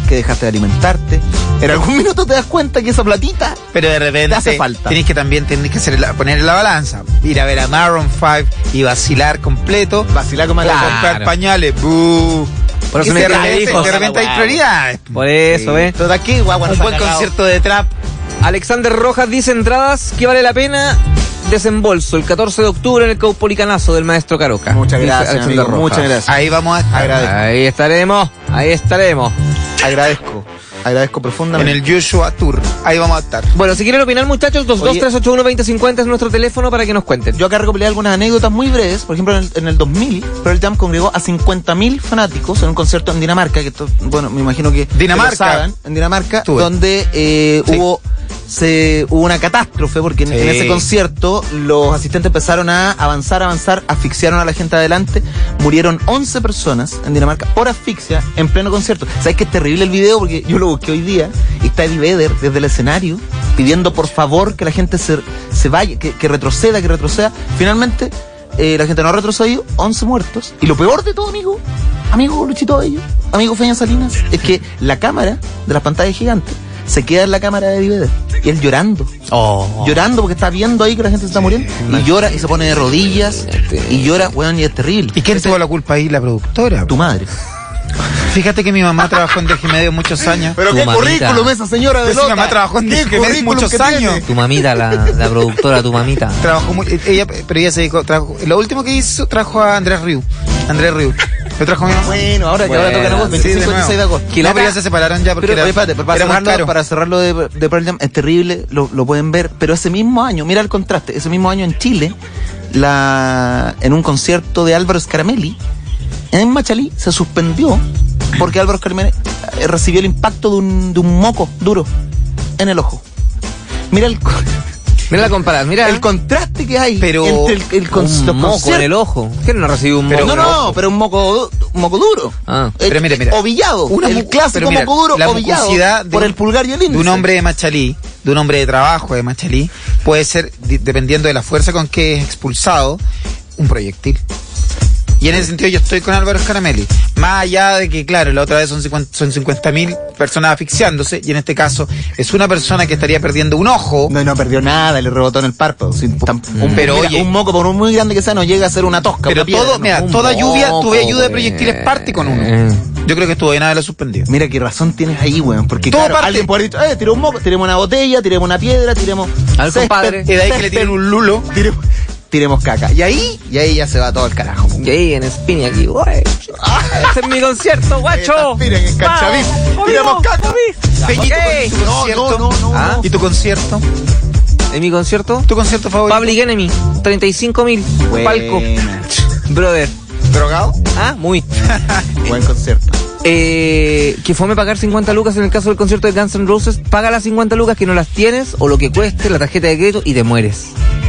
que dejaste de alimentarte. En algún minuto te das cuenta que esa platita Pero de repente te hace falta. Tenés que también tenés que hacer la- poner en la balanza. Ir a ver a Maroon cinco y vacilar completo. Vacilar como O la comprar pañales. Buh. Por eso Y me de tiene repente, hijos. de repente hay prioridades. Por eso, ¿ves? Todo aquí, guagua, Un nos ha buen cagado. concierto de trap. Alexander Rojas dice entradas que vale la pena. Desembolso el catorce de octubre en el Caupolicanazo del maestro Caroca. Muchas Dice gracias, Alexander amigo, Rojas. muchas gracias. Ahí vamos a estar. Agradezco. Ahí estaremos, ahí estaremos. Agradezco, agradezco En profundamente. el Joshua Tour. Ahí vamos a estar. Bueno, si quieren opinar, muchachos, dos dos Oye. tres ocho uno dos cero cinco cero es nuestro teléfono para que nos cuenten. Yo acá recopilé algunas anécdotas muy breves. Por ejemplo, en el, en el dos mil, Pearl Jam congregó a cincuenta mil fanáticos en un concierto en Dinamarca, que esto, bueno, me imagino que Dinamarca. que lo saben, en Dinamarca, Estuve. donde eh, Sí. hubo se hubo una catástrofe porque en, Sí. en ese concierto los asistentes empezaron a avanzar, avanzar, asfixiaron a la gente adelante, murieron once personas en Dinamarca por asfixia en pleno concierto. ¿Sabes qué es terrible el video? Porque yo lo busqué hoy día y está Eddie Vedder desde el escenario pidiendo por favor que la gente se, se vaya, que, que retroceda, que retroceda. Finalmente, eh, la gente no ha retrocedido, once muertos. Y lo peor de todo, amigo, amigo Luchito Bello, amigo Feña Salinas, es que la cámara de las pantallas gigantes se queda en la cámara de Eddie Vedder. Y él llorando. Oh. Llorando porque está viendo ahí que la gente se está muriendo. Y llora y se pone de rodillas. Y llora, weón, y es terrible. ¿Y quién Ese- tuvo la culpa ahí? La productora. Tu madre. Fíjate que mi mamá trabajó en D G Medio muchos años. Pero Tu qué mamita. currículum esa señora de Pero si mi nota. mamá trabajó en Qué D G Medio currículum muchos que años. tiene. Tu mamita, la, la productora, tu mamita. Trabajó muy, ella, pero ella se dedicó, trabajó, lo último que hizo, trajo a Andrés Riu. Andrés Riu. Lo trajo a mi mamá. Bueno, ahora que ahora Bueno, tocan a vos, sí, veinticinco, de nuevo. veintiséis de agosto. Que no, pero ya se separaron ya porque Pero, era, oye, espérate, pero para era muy cerrarlo, caro. para cerrarlo de, de Pearl Jam, es terrible, lo, lo pueden ver, pero ese mismo año, mira el contraste, ese mismo año en Chile, la, en un concierto de Álvaro Scaramelli, en Machalí se suspendió porque Álvaro Scaramelli eh, recibió el impacto de un, de un moco duro en el ojo. Mira el, co- Mira la comparada, mira. el contraste que hay Pero entre el, el con- un los moco en conciertos. el ojo. ¿Quién no recibió un moco? no, en el no, ojo? pero un moco, du- un moco duro. Ah. Eh, Pero mire, mira. Ovillado. Una el mu- clásico pero mira, moco duro la ovillado mucosidad de por un- el pulgar y el De índice. un hombre de Machalí, de un hombre de trabajo de Machalí, puede ser, di- dependiendo de la fuerza con que es expulsado, un proyectil. Y en ese sentido yo estoy con Álvaro Scaramelli. Más allá de que, claro, la otra vez son cincuenta son cincuenta mil personas asfixiándose, y en este caso es una persona que estaría perdiendo un ojo. No, no perdió nada, le rebotó en el párpado. Sí, tam- un, Pero, mira, oye- un moco, por un muy grande que sea, no llega a ser una tosca. Pero una piedra, todo, ¿no? mira, un toda lluvia, moco, tuve ayuda de güey. proyectiles parte con uno. Eh. Yo creo que estuvo bien haberlo suspendido. Mira qué razón tienes ahí, weón. Porque Todo claro, parte- alguien puede haber dicho, eh, tiré un moco, tiremos una botella, tiremos una piedra, tiremos. Al compadre. Y de ahí que le tiren un lulo. Tiremos, tiremos caca. Y ahí, y ahí ya se va todo el carajo. po. Y ahí en Spini aquí, güey. Este es mi concierto, guacho. Miren, en Canchaví. Vamos, Tiremos amigo, caca. Peñito, Ok. ¿y tu No, concierto? no, no, no, ¿Ah? ¿Y tu concierto? ¿En mi concierto? ¿Tu concierto favorito? Public Enemy, treinta y cinco mil. Palco. Buena. Brother. ¿Drogado? Ah, muy. Buen concierto. Eh, que fome pagar cincuenta lucas en el caso del concierto de Guns N' Roses. Paga las cincuenta lucas que no las tienes o lo que cueste la tarjeta de crédito y te mueres.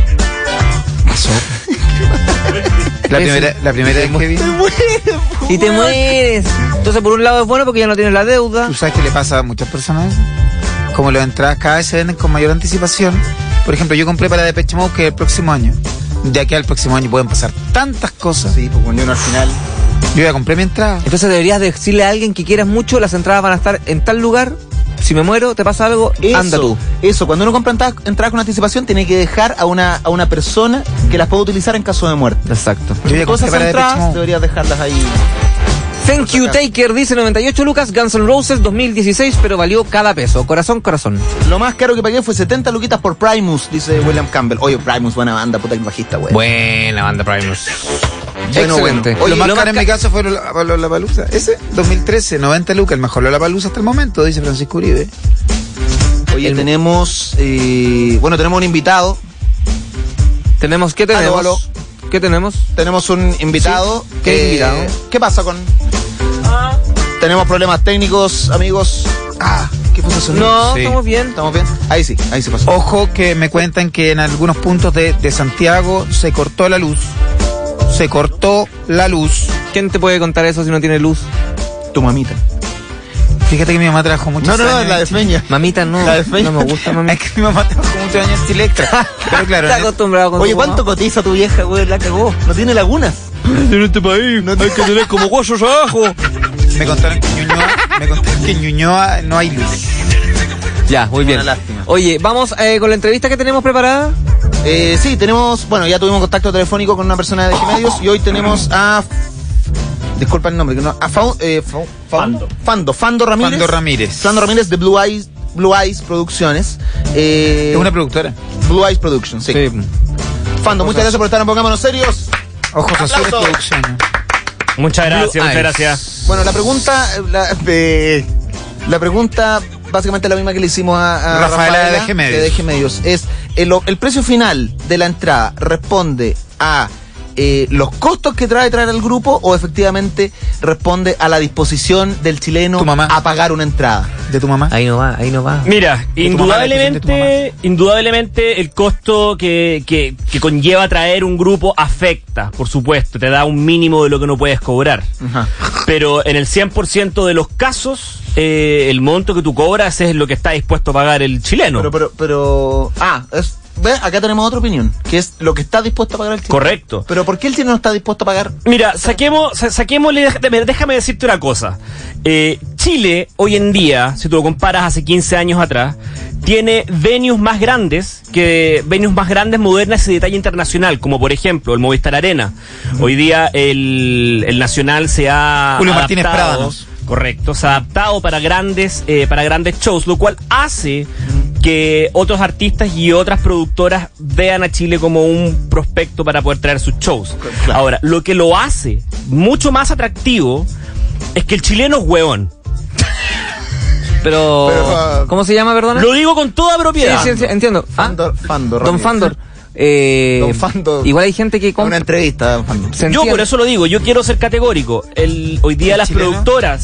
La Eso. primera, la primera vez que vi. Y te mueres. Entonces, por un lado es bueno porque ya no tienes la deuda. ¿Tú sabes que le pasa a muchas personas eso? Como las entradas cada vez se venden con mayor anticipación. Por ejemplo, yo compré para Depeche Mode que el próximo año. De aquí al próximo año pueden pasar tantas cosas. Sí, pues cuando uno al final. Yo ya compré mi entrada. Entonces deberías decirle a alguien que quieras mucho, las entradas van a estar en tal lugar. Si me muero, te pasa algo, Eso, anda tú. eso, cuando uno compra entradas, entradas con anticipación, tiene que dejar a una, a una persona que las pueda utilizar en caso de muerte. Exacto. Yo ya Todas compré esas para Depeche entradas Mode. deberías dejarlas ahí. Thank you, Taker, dice noventa y ocho lucas. Guns N' Roses dos mil dieciséis, pero valió cada peso. Corazón, corazón. Lo más caro que pagué fue setenta luquitas por Primus, dice William Campbell. Oye, Primus, buena banda, puta que bajista, güey. Buena banda Primus. Bueno, Excelente. bueno. Lo más lo caro más en mi caso fue Lola- Lollapalooza. Ese, dos mil trece, noventa lucas, el mejor Lollapalooza hasta el momento, dice Francisco Uribe. Oye, El- tenemos. Eh, bueno, tenemos un invitado. Tenemos, ¿qué tenemos? Aló, ¿Qué tenemos? Tenemos un invitado. Sí, ¿qué invitado? ¿Qué pasa con.? Tenemos problemas técnicos, amigos. Ah, ¿qué fue eso? No, Sí. estamos bien. ¿Estamos bien? Ahí sí, ahí sí pasó. Ojo que me cuentan que en algunos puntos de, de Santiago se cortó la luz. Se cortó la luz. ¿Quién te puede contar eso si no tiene luz? Tu mamita. Fíjate que mi mamá trabajó muchos No, no, no, años. la de en Chile. Feña. Mamita, no. La de Feña. No me gusta, mamita. Es que mi mamá trabajó muchos años en Chilectra. Pero claro, Está en- acostumbrado con Oye, su ¿cuánto mamá. cotiza tu vieja, güey? La cagó. No tiene lagunas. En este país hay que tener como huesos abajo. Me contaron que en Ñuñoa, me contaron que en Ñuñoa no hay luz. Ya, muy bien. Una lástima. Oye, vamos eh, con la entrevista que tenemos preparada. Eh, sí, tenemos, bueno, ya tuvimos contacto telefónico con una persona de G-Medios y hoy tenemos a... Disculpa el nombre, que no, a Fau- eh, Fau- Faundo. Fando, Fando Ramírez. Fando Ramírez. Fando Ramírez de Blue Eyes, Blue Eyes Producciones. Eh, Es una productora. Blue Eyes Productions, sí. Fando, muchas gracias por estar en Pongámonos Serios. Ojos Azules Aplausos. Producciones. Muchas gracias, Blue muchas Eyes. gracias. Bueno, la pregunta, la, eh, la pregunta básicamente es la misma que le hicimos a, a Rafaela de G-Medios. de G-Medios. Es el, el precio final de la entrada responde a eh, los costos que trae traer al grupo o efectivamente responde a la disposición del chileno Tu mamá. a pagar una entrada. ¿De tu mamá? Ahí no va, ahí no va. Mira, tu mamá, la decisión de tu indudablemente, indudablemente el costo que, que, que conlleva traer un grupo afecta, por supuesto, te da un mínimo de lo que no puedes cobrar. Ajá. Pero en el cien por ciento de los casos, eh, el monto que tú cobras es lo que está dispuesto a pagar el chileno. Pero, pero, pero, ah, es, ¿ves? Acá tenemos otra opinión, que es lo que está dispuesto a pagar el chileno. Correcto. Pero ¿por qué el chileno no está dispuesto a pagar? Mira, saquemos, sa- saquémosle, déjame, déjame decirte una cosa. Eh, Chile, hoy en día, si tú lo comparas hace quince años atrás, tiene venues más grandes, que venues más grandes, modernas y de talla internacional, como por ejemplo el Movistar Arena. Hoy día el, el Nacional se ha Julio Martínez adaptado- Prádanos. Correcto, se ha adaptado para grandes, eh, para grandes shows, lo cual hace que otros artistas y otras productoras vean a Chile como un prospecto para poder traer sus shows. Claro. Ahora, lo que lo hace mucho más atractivo es que el chileno es hueón. Pero, Pero, ah, ¿cómo se llama, perdona? Lo digo con toda Sí, propiedad. sí, sí, entiendo. Ah, Fando, Fando Don Ramírez. Fandor. Eh, Don Fando. Igual hay gente que Una compra. entrevista, Don Fando. se Yo entiende. por eso lo digo, yo quiero ser categórico. El, hoy día ¿El las chileno? productoras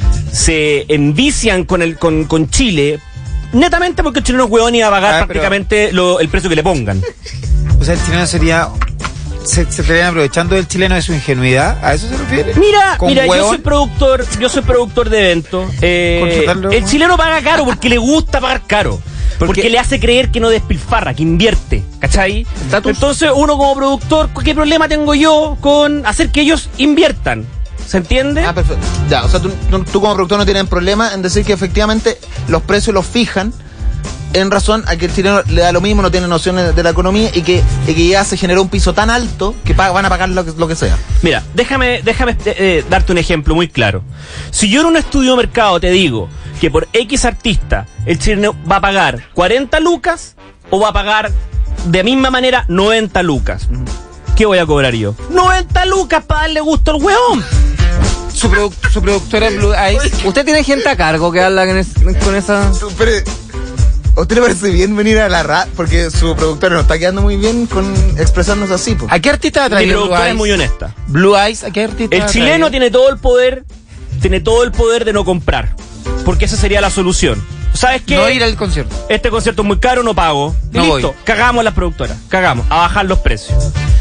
se envician con el con, con Chile netamente porque el chileno es hueón y va a pagar Ah, pero- prácticamente lo- el precio que le pongan. O sea, el chileno sería... ¿Se, se estarían aprovechando del chileno de su ingenuidad? ¿A eso se refiere? Mira, ¿Con mira, yo hueón? soy productor, yo soy productor de eventos. Eh, Contratarlo, el ¿no? chileno paga caro porque le gusta pagar caro. Porque, Porque- le hace creer que no despilfarra, que invierte, ¿cachai? Estatus. Entonces uno como productor, ¿qué problema tengo yo con hacer que ellos inviertan? ¿Se entiende? Ah, perfecto. Ya, o sea, tú, tú- tú como productor no tienes problema en decir que efectivamente los precios los fijan en razón a que el chileno le da lo mismo, no tiene nociones de la economía y que, y que ya se generó un piso tan alto que pa- van a pagar lo que, lo que sea. Mira, déjame, déjame eh, eh, darte un ejemplo muy claro. Si yo en un estudio de mercado te digo que por X artista el chileno va a pagar cuarenta lucas o va a pagar de misma manera noventa lucas, ¿qué voy a cobrar yo? noventa lucas para darle gusto al hueón. Su, produ- su productora Blue Eyes. ¿Usted tiene gente a cargo que habla con, es- con esa...? Pero, ¿a usted le parece bien venir a la radio? Porque su productora no está quedando muy bien con expresarnos así, pues. ¿A qué artista ha Mi traído Blue productora Eyes? es muy honesta. Blue Eyes, ¿a qué artista El ha chileno traído? tiene todo el poder, tiene todo el poder de no comprar, porque esa sería la solución. ¿Sabes qué? No ir al concierto. Este concierto es muy caro, no pago. Y No listo, voy. cagamos a las productoras, cagamos, a bajar los precios.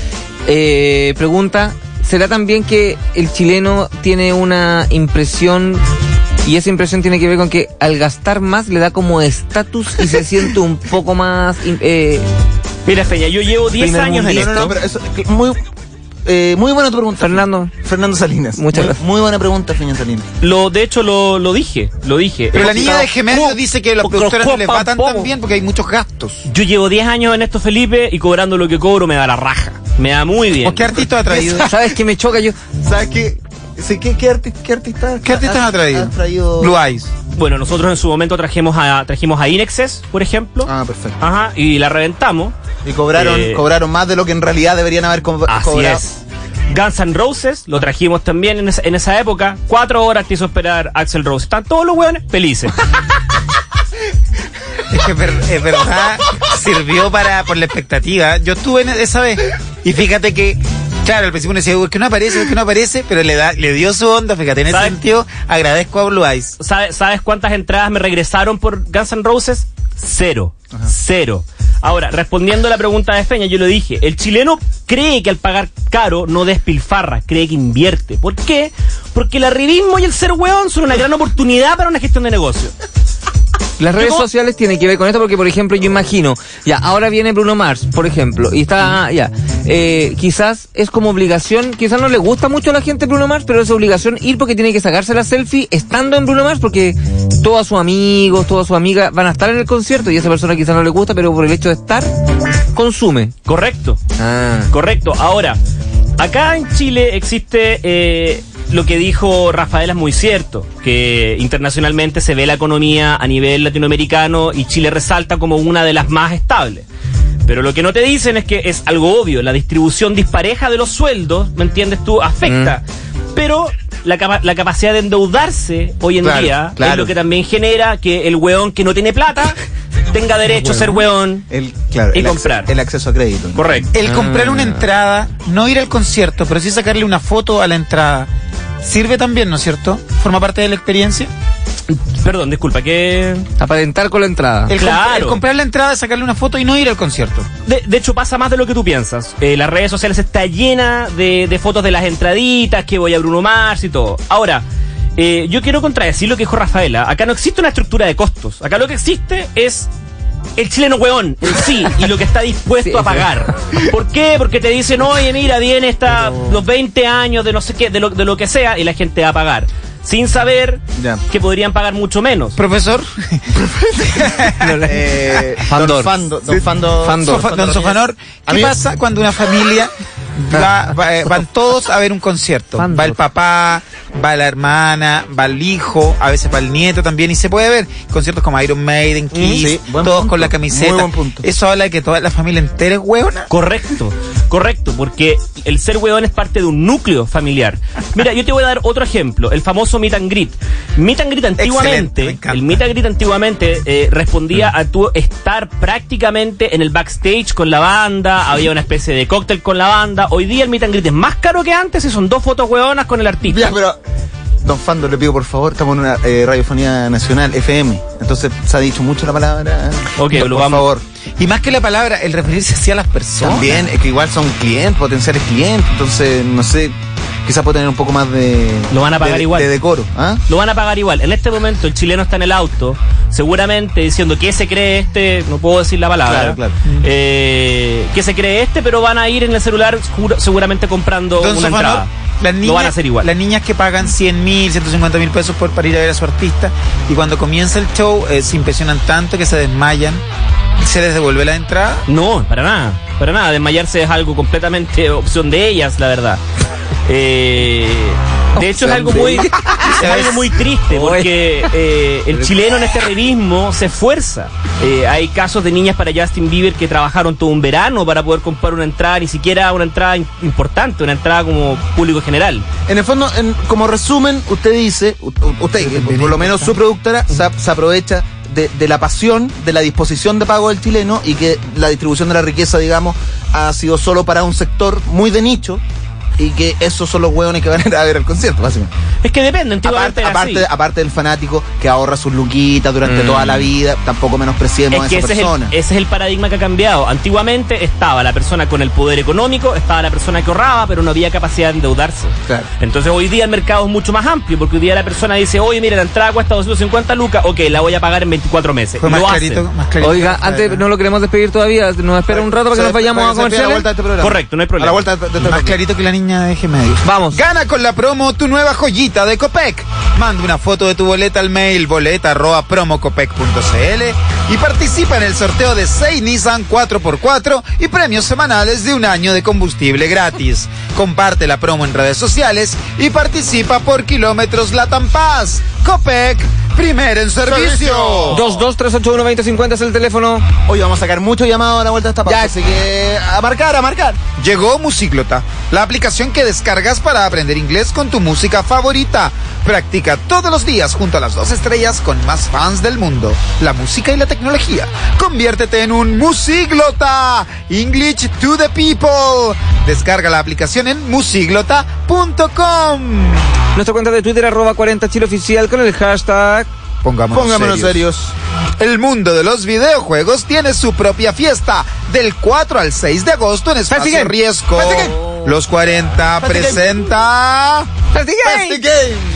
Eh, pregunta, ¿será también que el chileno tiene una impresión y esa impresión tiene que ver con que al gastar más le da como estatus y se siente un poco más... eh, Mira, Feña, yo llevo diez Primer años en mundista. No, no, esto. no, pero eso, muy, eh, muy buena tu pregunta. Fernando, Fernando Salinas. Muchas muy, gracias. muy buena pregunta, Feña Salinas. Lo, de hecho, lo, lo dije, lo dije. Pero la Hemos niña de quitado- G-Medios Oh, dice que a las porque productoras no les va copan tan, poco. tan bien porque hay muchos gastos. Yo llevo diez años en esto, Felipe, y cobrando lo que cobro me da la raja. Me da muy bien. ¿O qué artista ha traído? ¿sabes qué me choca yo? ¿Sabes qué? Sí, ¿Qué, qué, arti- qué artista? ¿Qué artistas ha traído? Ha traído... Blue Eyes. Bueno, nosotros en su momento trajimos a, trajimos a Inexes, por ejemplo. Ah, perfecto. Ajá, y la reventamos. Y cobraron, Eh, cobraron más de lo que en realidad deberían haber co- Así cobrado. es. Guns N' Roses, lo trajimos también en esa, en esa época. Cuatro horas te hizo esperar Axl Rose. Están todos los hueones felices. Es que es ver- es verdad, sirvió para por la expectativa. Yo estuve en esa vez y fíjate que, claro, al principio uno decía, "Uy, es que no aparece, es que no aparece", pero le da, le dio su onda, fíjate, en ese ¿Sabes? sentido agradezco a Blue Eyes. ¿Sabes, ¿Sabes cuántas entradas me regresaron por Guns N' Roses? Cero. Cero. Ahora, respondiendo a la pregunta de Feña, yo lo dije, el chileno cree que al pagar caro no despilfarra, cree que invierte. ¿Por qué? Porque el arribismo y el ser hueón son una gran oportunidad para una gestión de negocio. Las redes ¿Cómo? sociales tienen que ver con esto porque, por ejemplo, yo imagino, ya, ahora viene Bruno Mars, por ejemplo, y está, ya, eh, quizás es como obligación, quizás no le gusta mucho a la gente Bruno Mars, pero es obligación ir porque tiene que sacarse la selfie estando en Bruno Mars porque todos sus amigos, todas sus amigas van a estar en el concierto y esa persona quizás no le gusta, pero por el hecho de estar, consume. Correcto. Ah. Correcto. Ahora, acá en Chile existe eh, lo que dijo Rafaela es muy cierto, que internacionalmente se ve la economía a nivel latinoamericano y Chile resalta como una de las más estables. Pero lo que no te dicen es que es algo obvio, la distribución dispareja de los sueldos, ¿me entiendes tú?, afecta. Mm. Pero la, capa la capacidad de endeudarse hoy en claro, día claro. es lo que también genera que el weón que no tiene plata tenga derecho a ser weón el, claro, y el comprar. Acceso, el acceso a crédito. Correcto. El comprar Ah. una entrada, no ir al concierto, pero sí sacarle una foto a la entrada, sirve también, ¿no es cierto? ¿Forma parte de la experiencia? Perdón, disculpa, que... Aparentar con la entrada. El, Claro. comp el comprar la entrada, sacarle una foto y no ir al concierto. De, de hecho, pasa más de lo que tú piensas. Eh, las redes sociales está llena de, de fotos de las entraditas, que voy a Bruno Mars y todo. Ahora, eh, yo quiero contradecir lo que dijo Rafaela. Acá no existe una estructura de costos. Acá lo que existe es el chileno hueón, en sí, y lo que está dispuesto Sí, a pagar. ¿Por qué? Porque te dicen, oye, mira, viene esta, los veinte años de no sé qué, de lo, de lo que sea, y la gente va a pagar. Sin saber Ya. que podrían pagar mucho menos. Profesor, Eh, Fandor. Don Fando, Don Sí. Fando, Fandor. Sofa- don Sofanor, A ¿qué mí- pasa cuando una familia va, va- eh, van todos a ver un concierto? Fandor. Va el papá, va la hermana, va el hijo, a veces va el nieto también, y se puede ver conciertos como Iron Maiden, Kiss, sí, buen todos punto. con la camiseta. Muy buen punto. Eso habla de que toda la familia entera es hueona. Correcto, correcto, porque el ser huevón es parte de un núcleo familiar. Mira, yo te voy a dar otro ejemplo, el famoso meet and greet. Meet and greet Excelente, me antiguamente, encanta. el meet and greet antiguamente eh, respondía a tu estar prácticamente en el backstage con la banda, había una especie de cóctel con la banda. Hoy día el meet and greet es más caro que antes y son dos fotos huevonas con el artista. Ya, pero Don Fando, le pido por favor, estamos en una eh, radiofonía nacional, F M. Entonces se ha dicho mucho la palabra. Ok, por lo vamos- favor. Y más que la palabra, el referirse así a las personas. También, es que igual son clientes, potenciales clientes, entonces, no sé, quizás puede tener un poco más de... Lo van a pagar de- igual. De decoro, ¿ah? Lo van a pagar igual. En este momento el chileno está en el auto, seguramente diciendo que se cree este, no puedo decir la palabra, Claro, claro. eh, que se cree este, pero van a ir en el celular seguro- seguramente comprando Don una Sofanor, entrada. las niñas, Lo van a hacer igual. Las niñas que pagan cien mil, ciento cincuenta mil pesos por, para ir a ver a su artista, y cuando comienza el show eh, se impresionan tanto que se desmayan, se les devuelve la entrada. No, para nada, para nada. Desmayarse es algo completamente opción de ellas, la verdad. Eh, de hecho es algo muy, es algo muy triste porque eh, el chileno en este realismo se esfuerza. Eh, hay casos de niñas para Justin Bieber que trabajaron todo un verano para poder comprar una entrada, ni siquiera una entrada in- importante, una entrada como público general. En el fondo, en- como resumen, usted dice, u- u- usted, que por lo menos su productora, se, se aprovecha de, de la pasión, de la disposición de pago del chileno y que la distribución de la riqueza, digamos, ha sido solo para un sector muy de nicho y que esos son los hueones que van a ir a ver el concierto, básicamente. Es que depende, antiguamente Aparte, era así. aparte, aparte del fanático que ahorra sus luquitas durante Mm. toda la vida, tampoco menospreciemos a Es que esa ese es, el, persona. ese es el paradigma que ha cambiado. Antiguamente estaba la persona con el poder económico, estaba la persona que ahorraba, pero no había capacidad de endeudarse. Claro. Entonces hoy día el mercado es mucho más amplio, porque hoy día la persona dice, oye, mira, la entrada cuesta doscientos cincuenta lucas, ok, la voy a pagar en veinticuatro meses. Fue Y más lo clarito, hacen. más clarito. Oiga, antes no lo queremos despedir todavía, nos espera un rato para que nos vayamos a la comerciales. vuelta de este programa. Correcto, no hay A problema. la vuelta de, de este Más bloque. clarito que la niña de Gmail. Vamos. Gana con la promo tu nueva joyita de Copec. Manda una foto de tu boleta al mail boleta arroba promocopec punto cl y participa en el sorteo de seis Nissan cuatro por cuatro y premios semanales de un año de combustible gratis. Comparte la promo en redes sociales y participa por kilómetros Latam Paz. Copec, primero en servicio. dos dos tres ocho uno dos cero cinco cero es el teléfono. Hoy vamos a sacar muchos llamados a la vuelta de esta pausa, Ya. así que a marcar, a marcar. Llegó Musíglota, la aplicación que descargas para aprender inglés con tu música favorita. Practica todos los días junto a las dos estrellas con más fans del mundo, la música y la tecnología. Conviértete en un Musíglota. English to the people. Descarga la aplicación en musíglota punto com. Nuestra cuenta de Twitter, arroba cuarenta Chile Oficial, con el hashtag. Pongámonos, Pongámonos serios. El mundo de los videojuegos tiene su propia fiesta del cuatro al seis de agosto en Espacio Festival. Riesgo. Festival. Los cuarenta Festival. presenta ¡Festival! Festi Game.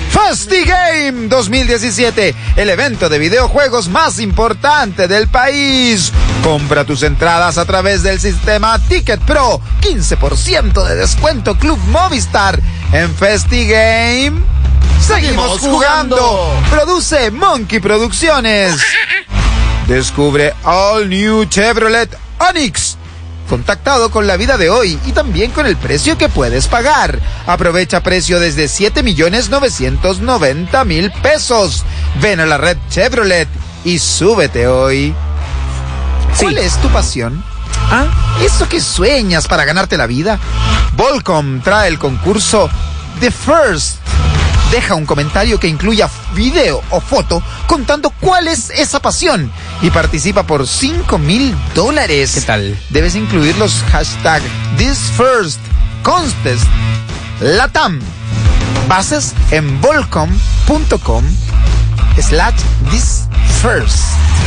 FestiGame dos mil diecisiete, el evento de videojuegos más importante del país. Compra tus entradas a través del sistema Ticket Pro, quince por ciento de descuento Club Movistar. En FestiGame seguimos jugando. Produce Monkey Producciones. Descubre All New Chevrolet Onix, contactado con la vida de hoy y también con el precio que puedes pagar. Aprovecha precio desde siete millones novecientos noventa mil pesos. Ven a la red Chevrolet y súbete hoy. Sí. ¿Cuál es tu pasión? ¿Ah? ¿Eso que sueñas para ganarte la vida? Volcom trae el concurso The First. Deja un comentario que incluya video o foto contando cuál es esa pasión y participa por cinco mil dólares. ¿Qué tal? Debes incluir los hashtag ThisFirst Contest Latam. Bases en volcom punto com slash ThisFirst.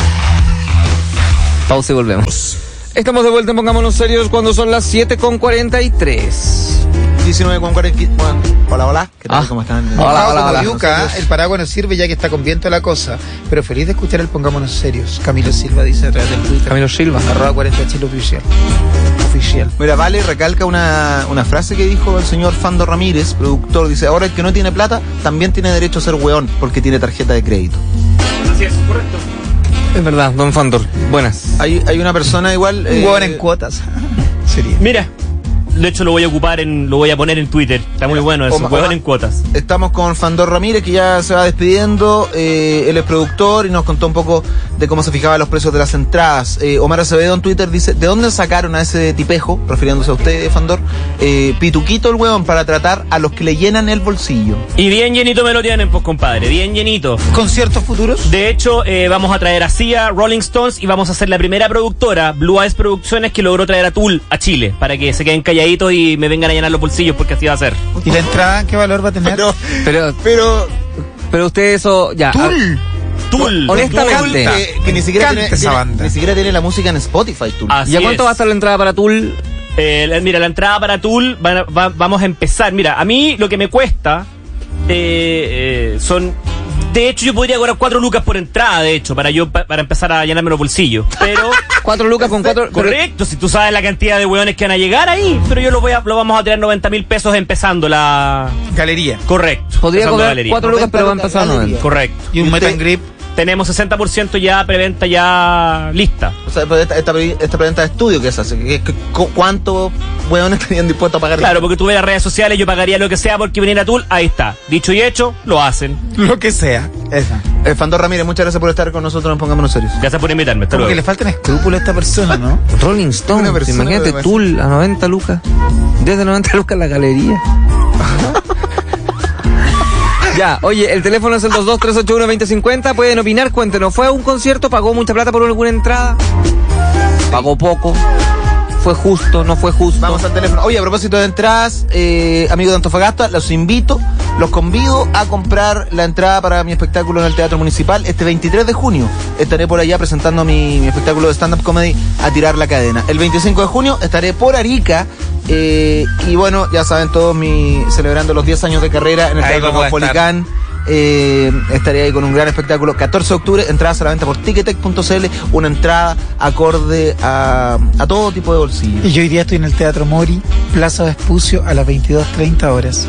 Pausa y volvemos. Estamos de vuelta en Pongámonos Serios cuando son las siete con cuarenta y tres. diecinueve con cuarenta. Bueno, hola, hola. ¿Qué tal? Ah. ¿Cómo están? Hola, hola, hola. Yuca, el paraguas no sirve ya que está con viento la cosa. Pero feliz de escuchar el Pongámonos Serios. Camilo Silva dice a través del Twitter. Camilo Silva. Arroba cuarenta Chile oficial. Oficial. Mira, Vale recalca una, una frase que dijo el señor Fando Ramírez, productor. Dice, ahora el que no tiene plata también tiene derecho a ser weón porque tiene tarjeta de crédito. Así es, correcto. Es verdad, don Fandor. Buenas. Hay, hay una persona igual... Un eh, huevón en cuotas. Sería. Mira, de hecho lo voy a ocupar en, lo voy a poner en Twitter. Está muy bueno eso, Oma- huevón Oma- en cuotas. Estamos con Fandor Ramírez, que ya se va despidiendo. Eh, él es productor y nos contó un poco de cómo se fijaban los precios de las entradas. Eh, Omar Acevedo en Twitter dice, ¿de dónde sacaron a ese tipejo, refiriéndose a usted, Fandor, eh, pituquito el huevón para tratar a los que le llenan el bolsillo? Y bien llenito me lo tienen, pues compadre, bien llenito. ¿Conciertos futuros? De hecho, eh, vamos a traer a Sia, Rolling Stones y vamos a ser la primera productora, Blue Eyes Producciones, que logró traer a Tool a Chile, para que se queden calladitos y me vengan a llenar los bolsillos, porque así va a ser. ¿Y la entrada qué valor va a tener? Pero, Pero, pero pero usted eso, ya. Tool. Tool. Honestamente. Tool. que, que ni siquiera Canta tiene, esa tiene- banda. ni siquiera tiene la música en Spotify, Tool. Así ¿Y a cuánto es. va a estar la entrada para Tool? Eh, la- mira, la entrada para Tool, va- va- vamos a empezar. Mira, a mí lo que me cuesta eh, eh, son... De hecho, yo podría cobrar cuatro lucas por entrada, de hecho, para yo pa- para empezar a llenarme los bolsillos. Pero... Cuatro lucas con cuatro. Correcto, si tú sabes la cantidad de hueones que van a llegar ahí. Pero yo lo, voy a, lo vamos a tener noventa mil pesos empezando la... Galería. Correcto. Podría empezando la cobrar galería. cuatro lucas, pero va a lucas empezar a galería. noventa. Correcto. Y un ¿Y meet usted? and grip. Tenemos sesenta por ciento ya preventa ya lista. O sea, pero esta, esta, esta preventa de estudio que se hace, que- que- cu- ¿cuántos hueones estarían dispuestos a pagar? Claro, porque tú ves las redes sociales, yo pagaría lo que sea porque venir a Tool, ahí está. Dicho y hecho, lo hacen. Lo que sea. Esa. Eh, Fandor Ramírez, muchas gracias por estar con nosotros en Pongámonos Serios. Gracias por invitarme. Hasta Como que luego. le faltan escrúpulos a esta persona, ¿no? Rolling Una Stone, persona imagínate demasiado- Tool a noventa lucas. Desde noventa lucas la galería. Ya, oye, el teléfono es el dos dos tres ocho uno dos cero cinco cero. Pueden opinar, cuéntenos. ¿Fue a un concierto? ¿Pagó mucha plata por alguna entrada? ¿Pagó poco? ¿Fue justo? ¿No fue justo? Vamos al teléfono. Oye, a propósito de entradas, eh, amigos de Antofagasta, los invito, los convido a comprar la entrada para mi espectáculo en el Teatro Municipal este veintitrés de junio. Estaré por allá presentando mi, mi espectáculo de stand-up comedy A Tirar la Cadena. El veinticinco de junio estaré por Arica. Eh, y bueno, ya saben todos, mi, celebrando los diez años de carrera en el Ahí Teatro vamos a Caupolicán. Eh, estaré ahí con un gran espectáculo. catorce de octubre, entradas a la venta por ticketek punto c l. Una entrada acorde a, a todo tipo de bolsillo. Y yo hoy día estoy en el Teatro Mori, Plaza Vespucio, a las veintidós treinta horas.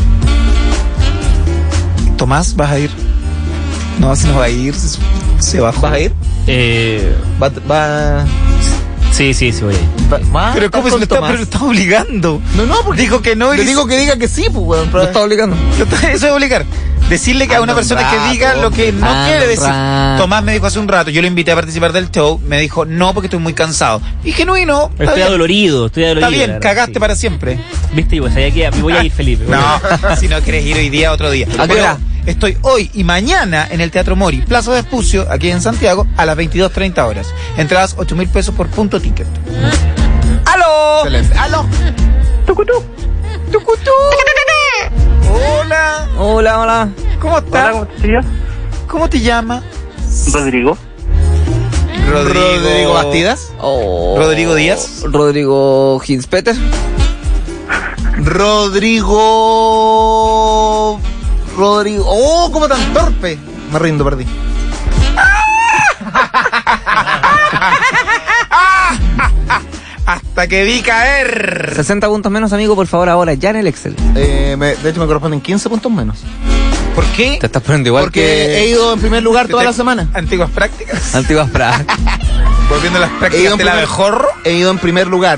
Tomás, ¿vas a ir? No, si no va a ir, se, se bajó. ¿Vas a ir? Eh, Va, va, sí, sí, sí, voy a ir. va- va a Pero estar ¿cómo se con lo está, Tomás. pero lo está obligando? No, no, porque Dijo que no y le digo que diga que sí, pues, weón. Lo está obligando. Lo está- Eso es obligar. Decirle que a Anda una un persona que rato, diga lo que no anda quiere un decir. rato. Tomás me dijo hace un rato, yo lo invité a participar del show, me dijo no porque estoy muy cansado. Y genuino, está Estoy bien, adolorido, estoy adolorido. está bien, la verdad, cagaste sí. para siempre. Viste, pues allá que me voy a ir, Felipe. No, si no quieres ir hoy día, otro día. ¿A qué Bueno, hora? estoy hoy y mañana en el Teatro Mori, Plaza Vespucio, aquí en Santiago, a las veintidós treinta horas. Entradas ocho mil pesos por punto ticket. ¡Aló! Excelente. ¡Aló! ¡Tucutú! ¡Tucutú! Hola, Hola, hola. ¿cómo estás? ¿cómo te llamas? ¿Cómo te llamas? Rodrigo. Rodrigo Bastidas. Oh. Rodrigo Díaz. Rodrigo Hinspeter. Rodrigo Rodrigo. ¡Oh, cómo tan torpe! Me rindo, perdí. Hasta que vi caer. sesenta puntos menos, amigo, por favor, ahora, ya en el Excel. Eh, me- de hecho, me corresponden quince puntos menos. ¿Por qué? Te estás poniendo igual Porque que he ido en primer lugar toda la semana. Antiguas prácticas. antiguas prácticas. Volviendo a las He ido prácticas en del primer- abejorro. He ido en primer lugar.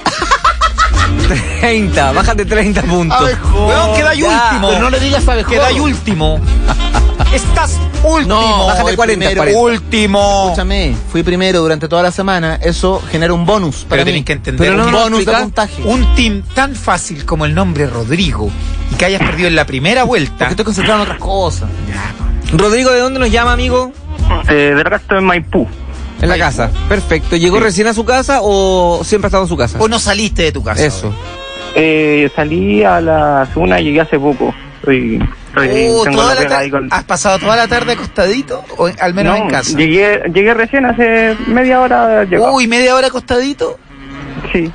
treinta, bájate treinta puntos. Weón, queda ahí Ya, último. pero no le digas abejorro. Queda ahí último. Estás último. No, bájate voy cuarenta, primero. cuarenta. Último. Escúchame, fui primero durante toda la semana. Eso genera un bonus para Pero mí. tenés que entender. Pero no un me bonus de explica. puntaje. Un team tan fácil como el nombre Rodrigo y que hayas perdido en la primera vuelta. Porque estoy concentrado en otras cosas. Rodrigo, ¿de dónde nos llama, amigo? Eh, de acá estoy en Maipú. En la casa. Perfecto. ¿Llegó recién a su casa o siempre ha estado en su casa? ¿O no saliste de tu casa? Eso. Eh, salí a las una y llegué hace poco. Estoy, estoy Oh, tengo toda la la pega tar- ahí con... ¿Has pasado toda la tarde acostadito? ¿O al menos No, en casa? Llegué, llegué recién hace media hora. Llegó. Uy, media hora acostadito. Sí,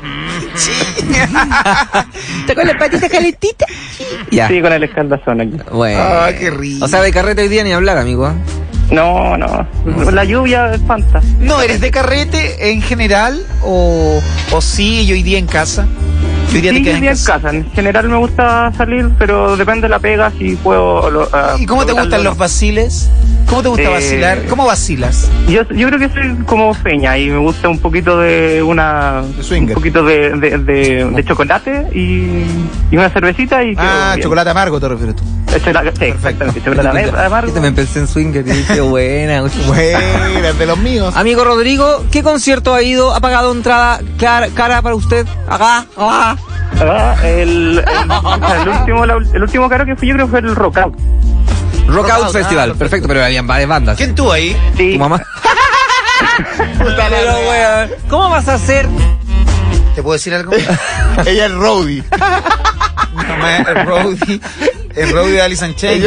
¿Está con la patita calentita? Ya. sí, con el escaldazón aquí. Bueno. Ah, qué rico. O sea, de carrete hoy día ni hablar, amigo. ¿eh? No, no. La lluvia espanta. ¿No eres de carrete en general? ¿O, o sí, yo hoy día en casa? Yo hoy día Sí, te yo quedas iría en casa. En general me gusta salir, pero depende de la pega si puedo. Lo, ah, ¿Y cómo te lograrlo gustan o no. los vaciles? ¿Cómo te gusta Eh, vacilar? ¿Cómo vacilas? Yo, yo creo que soy como feña y me gusta un poquito de una. De swinger. Un poquito de, de, de, de chocolate y, y una cervecita y. quedo Ah, bien. chocolate amargo te refieres tú. Eh, chocolate- sí, exactamente. Chocolate amargo. Yo también pensé en swinger y dije, buena. Bueno, es de los míos. Amigo Rodrigo, ¿qué concierto ha ido? ¿Ha pagado entrada cara, cara para usted? Acá, acá. Ah, el, el, el último, la- el último caro que fui yo creo que fue el Rock Out. Rock Out ah, Festival, perfecto. perfecto, pero habían varias bandas. ¿Quién tú ahí? Sí. ¿Tu mamá? Pero, weón, ¿cómo vas a hacer? ¿Te puedo decir algo? Ella es Rowdy. Mi mamá es Rowdy. Es Rowdy de Alice in Chains.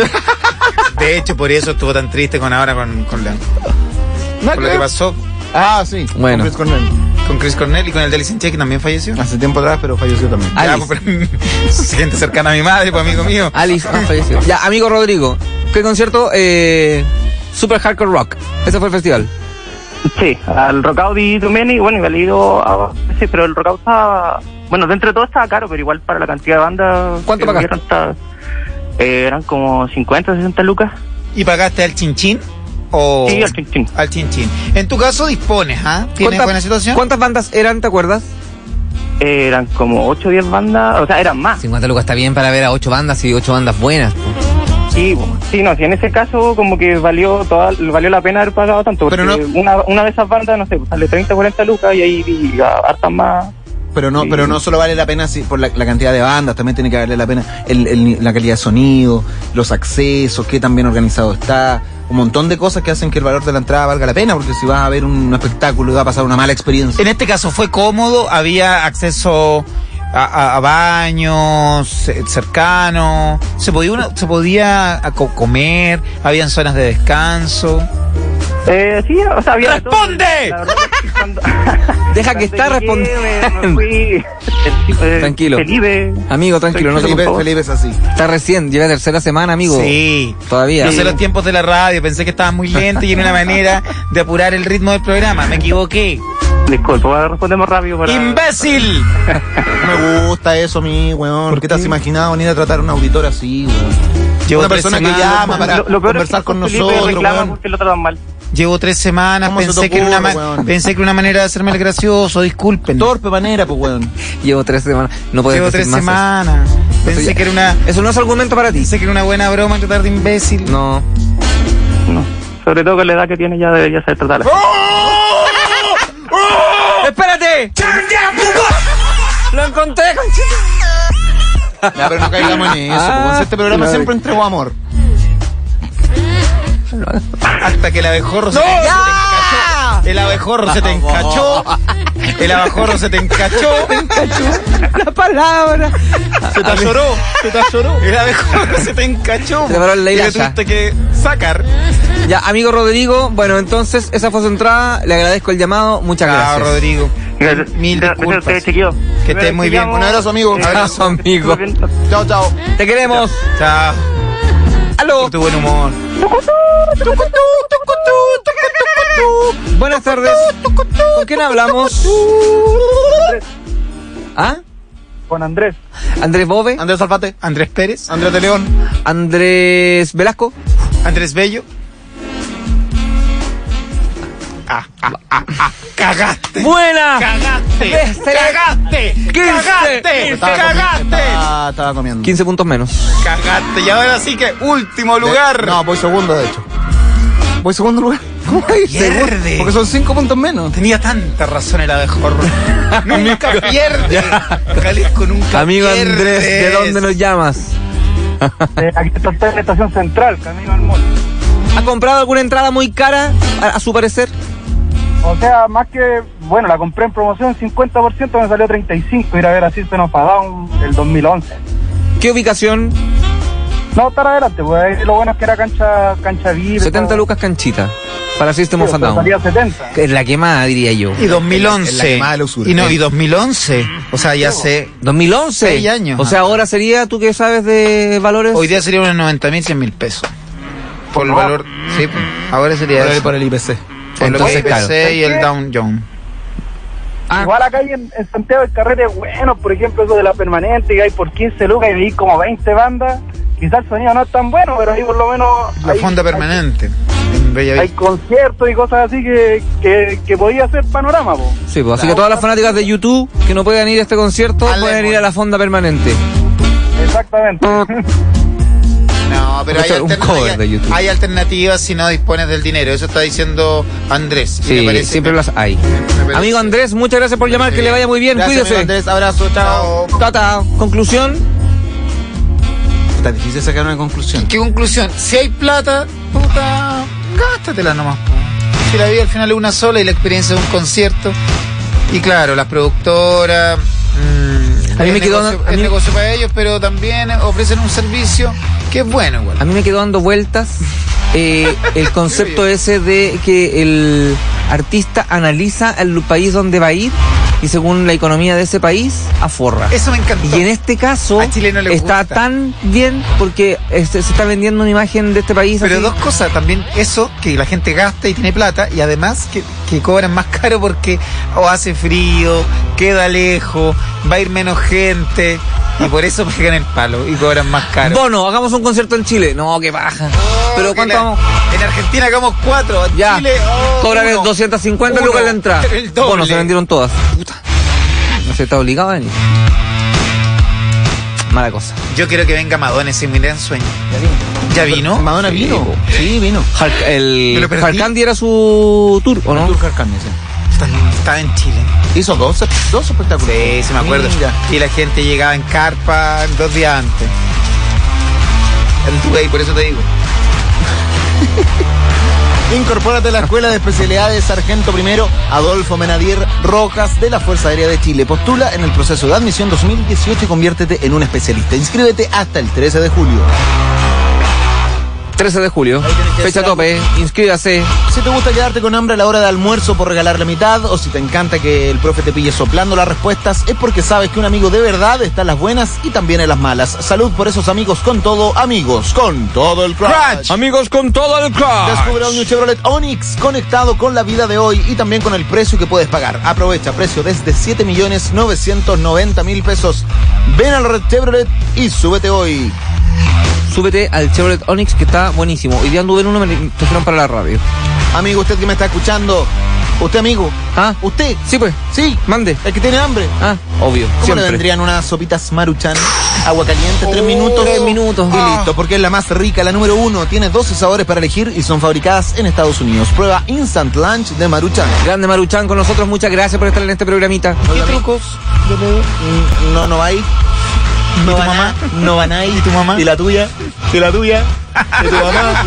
De hecho, por eso estuvo tan triste con ahora con, con, la, con lo que pasó Ah, sí. Bueno. Con Chris Cornell. con Chris Cornell y con el de Alice in Chains, que también falleció. Hace tiempo atrás, pero falleció también. Ah, Ya, Alice. pues, pero, gente cercana a mi madre, pues amigo mío. Alice ah, falleció. Ya, amigo Rodrigo, ¿qué concierto? Eh, Super Hardcore Rock. Ese fue el festival. Sí, al Rock Out y Too Many, bueno, me he ido a... Sí, pero el Rock Out estaba... Bueno, dentro de todo estaba caro, pero igual para la cantidad de bandas... ¿Cuánto que pagaste? hubieran, estaba- eh, eran como cincuenta, sesenta lucas. ¿Y pagaste al chinchín? O Sí, al chinchín. al chinchín. En tu caso dispones, ¿ah? ¿Tienes ¿Cuántas- buena situación? ¿Cuántas bandas eran, te acuerdas? Eh, eran como ocho o diez bandas, o sea, eran más. cincuenta lucas está bien para ver a ocho bandas y ocho bandas buenas. Sí, sí, no, sí, en ese caso como que valió toda, valió la pena haber pagado tanto, porque Pero no- una, una de esas bandas, no sé, sale treinta, cuarenta lucas y ahí y, a- hartas más. Pero no, Sí. pero no solo vale la pena si, por la, la cantidad de bandas, también tiene que valer la pena el, el- la calidad de sonido, los accesos, qué tan bien organizado está, un montón de cosas que hacen que el valor de la entrada valga la pena, porque si vas a ver un espectáculo y vas a pasar una mala experiencia. En este caso fue cómodo, había acceso a, a- a baños eh, cercanos, se podía uno- se podía a co- comer, habían zonas de descanso. Eh, sí, o sea, había de todo. ¡Responde! La verdad es que cuando- Deja que está cuando llegué, respondiendo. me- me fui, eh, Tranquilo. Felipe. Amigo, tranquilo, no se Felipe, preocupe. Felipe es así. Está recién, lleva tercera semana, amigo. Sí. Todavía. No sé los tiempos de la radio, pensé que estaba muy lento y era una manera de apurar el ritmo del programa. Me equivoqué. Disculpa, voy a responder más rápido para... ¡Imbécil! Me gusta eso a mí, weón. ¿Por qué te has imaginado venir a tratar a un auditor así, weón? Llevo Una tres persona que semanas- llama para Lo, lo peor conversar es que con Felipe nosotros, reclama weón. porque lo tratan mal. Llevo tres semanas, ¿Cómo se te pensé que, era una ocurre, ma- weón? pensé que era una manera de hacerme el gracioso, disculpen. Torpe manera, pues, weón. Llevo tres semanas. No puedes Llevo decir tres más eso. semanas. Pensé Eso ya- que era una Eso no es argumento para ti. pensé que era una buena broma tratar de imbécil. No. No. Sobre todo con la edad que tiene ya debería ser tratada. ¡Espérate! ¡Lo encontré, conchita! Ya, pero no caigamos en eso, Ah, pues, weón. Este programa no. siempre entregó amor. Hasta que el abejorro se te encachó. El abejorro se te encachó. El abejorro se te encachó. La palabra. Se te lloró, se te lloró. El abejorro se te encachó. Se te paró la y le hilacha. tuviste que sacar. Ya, amigo Rodrigo, bueno, entonces esa fue su entrada. Le agradezco el llamado. Muchas Chao, gracias. Rodrigo. Gracias. Mil Gracias a disculpas. ustedes, chiquillos. Que estés muy bien. Un abrazo, amigo. Eh, Abrazo, amigo. muy bien. Chao, chao. Te queremos. Chao. ¡Aló! Por tu buen humor. Buenas tardes. ¿Con quién hablamos? ¿Ah? Con Andrés. Andrés Bove. Andrés Alfate. Andrés Pérez. Andrés de León. Andrés Velasco. Andrés Bello. Ah, ah, ah, ah. Cagaste. ¡Buena! Cagaste. Este- Cagaste. quince. Cagaste. Estaba comi- Cagaste. Estaba, estaba comiendo. quince puntos menos. Cagaste. Y ahora sí que último De- lugar. No, voy segundo, de hecho. Voy segundo lugar. ¿Cómo vais? Pierde. Porque son cinco puntos menos. Tenía tanta razón el abejorro. Nunca pierde. Jalisco nunca Amigo pierde. Andrés, ¿de dónde nos llamas? Eh, aquí está en la estación central, camino al mall. ¿Ha comprado alguna entrada muy cara, a, a su parecer? O sea, más que, bueno, la compré en promoción cincuenta por ciento, me salió treinta y cinco, ir a ver así se nos pagaba el dos mil once. ¿Qué ubicación? No, estar adelante, pues ahí lo bueno es que era cancha cancha V I P. setenta todo. lucas canchita. Para System Sí, of a o sea, Down. salía setenta. Es la quemada, diría yo. Y dos mil once. En la quemada de la usura. Y no, y dos mil once. O sea, ya sé. ¿dos mil once? Seis años. O sea, ahora sería, ¿tú qué sabes de valores? Hoy día sería unos noventa mil, cien mil pesos. Por el valor. Sí, pues, ahora sería Por el, eso. por el I P C. Por lo Entonces, que claro. I P C y el Down Jones. Ah. Igual acá hay en, en Santiago el carrete bueno, por ejemplo, eso de la permanente, que hay por quince lucas y veis como veinte bandas. Quizás el sonido no es tan bueno, pero ahí por lo menos La hay- fonda permanente. En Bella Hay, hay Vista. conciertos y cosas así que, que, que podía ser panorama, po. Sí, pues, así que todas las fanáticas de YouTube que no puedan ir a este concierto Dale, pueden ir bueno. a la fonda permanente. Exactamente. No, pero hay, Escuchar un alterna- cover hay- de YouTube. hay alternativas si no dispones del dinero. Eso está diciendo Andrés. Y me Sí, parece- siempre me- las hay. me parece- Amigo Andrés, muchas gracias por llamar, que le vaya muy bien, Gracias, amigo cuídese. Andrés. Abrazo, chao. Chao. Tata, conclusión. Está difícil sacar una conclusión. ¿Qué conclusión? Si hay plata, puta, gástatela nomás. po. Si la vida al final es una sola y la experiencia es un concierto. Y claro, las productoras. mm, A mí es me quedó- negocio, a es mí- negocio para ellos, pero también ofrecen un servicio que es bueno igual. A mí me quedó dando vueltas eh, el concepto ese de que el artista analiza el país donde va a ir y según la economía de ese país, aforra. Eso me encantó. Y en este caso A Chile no le está gusta. tan bien porque este, se está vendiendo una imagen de este país. Pero así. dos cosas, también eso, que la gente gasta y tiene plata, y además que, que cobran más caro porque o hace frío, queda lejos, va a ir menos gente, y por eso pegan el palo y cobran más caro. Bono, hagamos un concierto en Chile. No, qué baja. Oh, Pero que ¿cuánto la- vamos? En Argentina hagamos cuatro, en Ya, Chile, oh, cobran uno. doscientas cincuenta Uno. lucas la entrada. El doble. Bueno, se vendieron todas. Puta. No se está obligado a venir. Mala cosa. Yo quiero que venga Madonna, ese es mi gran sueño. ¿Ya vino? Madonna vino. po. Sí, vino. Hard, Me el lo perdí. Hard Candy era su tour, ¿o no? Tour Hard Candy, sí. Está, está en Chile. Hizo dos, dos espectáculos. Sí, sí me acuerdo. Mira. Y la gente llegaba en carpa dos días antes. Anduve ahí, por eso te digo. Incorpórate a la Escuela de Especialidades Sargento Primero Adolfo Menadier Rojas de la Fuerza Aérea de Chile. Postula en el proceso de admisión dos mil dieciocho y conviértete en un especialista. Inscríbete hasta el trece de julio. trece de julio. Ahí tenés que Fecha hacer tope. Inscríbase. Si te gusta quedarte con hambre a la hora de almuerzo por regalar la mitad, o si te encanta que el profe te pille soplando las respuestas, es porque sabes que un amigo de verdad está en las buenas y también en las malas. Salud por esos amigos con todo, amigos con todo el crush. Amigos, con todo el crush. Descubre un New Chevrolet Onix conectado con la vida de hoy y también con el precio que puedes pagar. Aprovecha precio desde siete millones novecientos noventa mil pesos. Ven al Red Chevrolet y súbete hoy. Súbete al Chevrolet Onix que está buenísimo. Hoy día anduve en uno, me trajeron para la radio. Amigo, usted que me está escuchando, usted amigo, Ah, usted, sí pues. sí, Mande. el que tiene hambre. Ah, obvio. ¿Cómo Siempre. le vendrían unas sopitas Maruchan? Agua caliente, tres minutos. tres minutos. Y Ah. listo, porque es la más rica, la número uno. Tiene doce sabores para elegir y son fabricadas en Estados Unidos. Prueba Instant Lunch de Maruchan. Grande Maruchan con nosotros. Muchas gracias por estar en este programita. ¿Qué trucos? No, no va ahí. No ¿Y tu van mamá? a- no van ahí. ¿Y tu mamá? ¿Y la tuya? ¿Y la tuya? ¿Y tu mamá?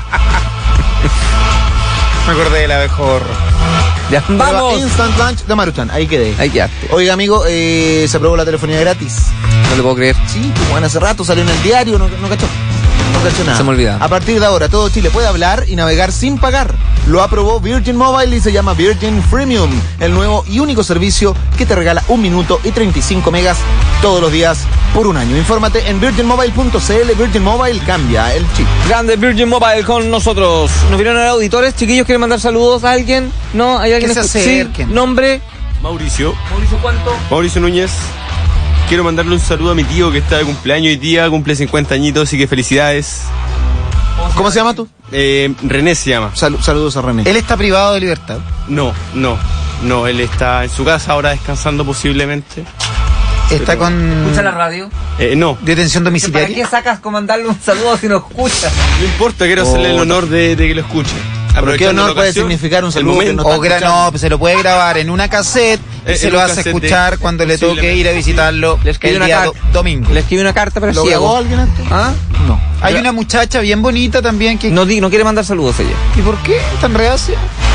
Me acordé del abejorro. Ya, Prueba vamos. Instant Lunch de Maruchan. Ahí quedé. Ahí quedaste. Oiga, amigo, eh, se aprobó la telefonía gratis. No le puedo creer. Sí, pues bueno, hace rato salió en el diario, no, no cachó. No cachó nada. Se me olvidaba. A partir de ahora, todo Chile puede hablar y navegar sin pagar. Lo aprobó Virgin Mobile y se llama Virgin Freemium, el nuevo y único servicio que te regala un minuto y treinta y cinco megas todos los días por un año. Infórmate en virgin mobile punto c l. Virgin Mobile, cambia el chip. Grande Virgin Mobile con nosotros. Nos vieron a auditores, chiquillos, ¿quieren mandar saludos a alguien? ¿No? ¿Hay alguien? Que se acerquen. Sí, nombre. Mauricio. Mauricio, ¿cuánto? Mauricio Núñez. Quiero mandarle un saludo a mi tío que está de cumpleaños hoy día, cumple cincuenta añitos, así que felicidades. ¿Cómo se llama tú? Eh, René se llama. Sal- saludos a René. Él está privado de libertad. No, no, no, él está en su casa ahora descansando posiblemente. Está con ¿Escucha la radio? Eh, no, detención ¿Para domiciliaria. qué sacas con mandarle un saludo si no escucha? no importa, quiero hacerle el honor de, de que lo escuche. Pero qué honor la puede ocasión, significar un el saludo que momento. no O está gra- escuchando. no, pues se lo puede grabar en una cassette y Eh, se en lo un hace cassette escuchar de- cuando le toque posiblemente. ir a visitarlo Le escribe el una día carta. do- domingo. Le escribe una carta para ¿Lo ciego. grabó alguien antes? ¿Ah? No. Hay una muchacha bien bonita también que... No, di- no quiere mandar saludos ella. ¿Y por qué tan reacia?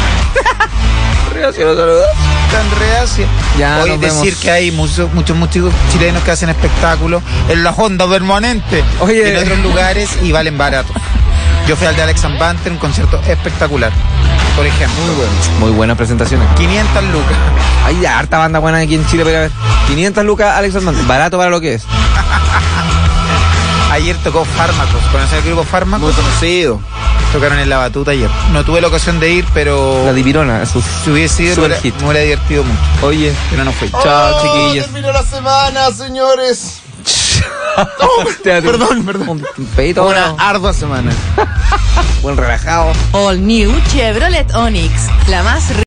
Tan reacia. Ya, Hoy nos decir vemos. que hay muchos, muchos músicos chilenos que hacen espectáculos en la Honda Permanente, Oye. en otros lugares y valen barato. Yo fui al de Alex and Banter, un concierto espectacular, por ejemplo. Muy bueno. Muy buenas presentaciones. quinientas lucas. Hay harta banda buena aquí en Chile para ir a ver. quinientas lucas, Alex Almanza. Barato para lo que es. Ayer tocó Fármacos. ¿Conocen el grupo Fármacos? Muy conocido. Tocaron en La Batuta ayer. No tuve la ocasión de ir, pero La Dipirona, es su... si hubiese ido me Super hubiera, hit. me hubiera divertido mucho. Oye, Pero no fui. chao, chiquillos. Terminó la semana, señores. Perdón, perdón. Un pedito Una ahora. ardua semana. Buen relajado. All New Chevrolet Onix, la más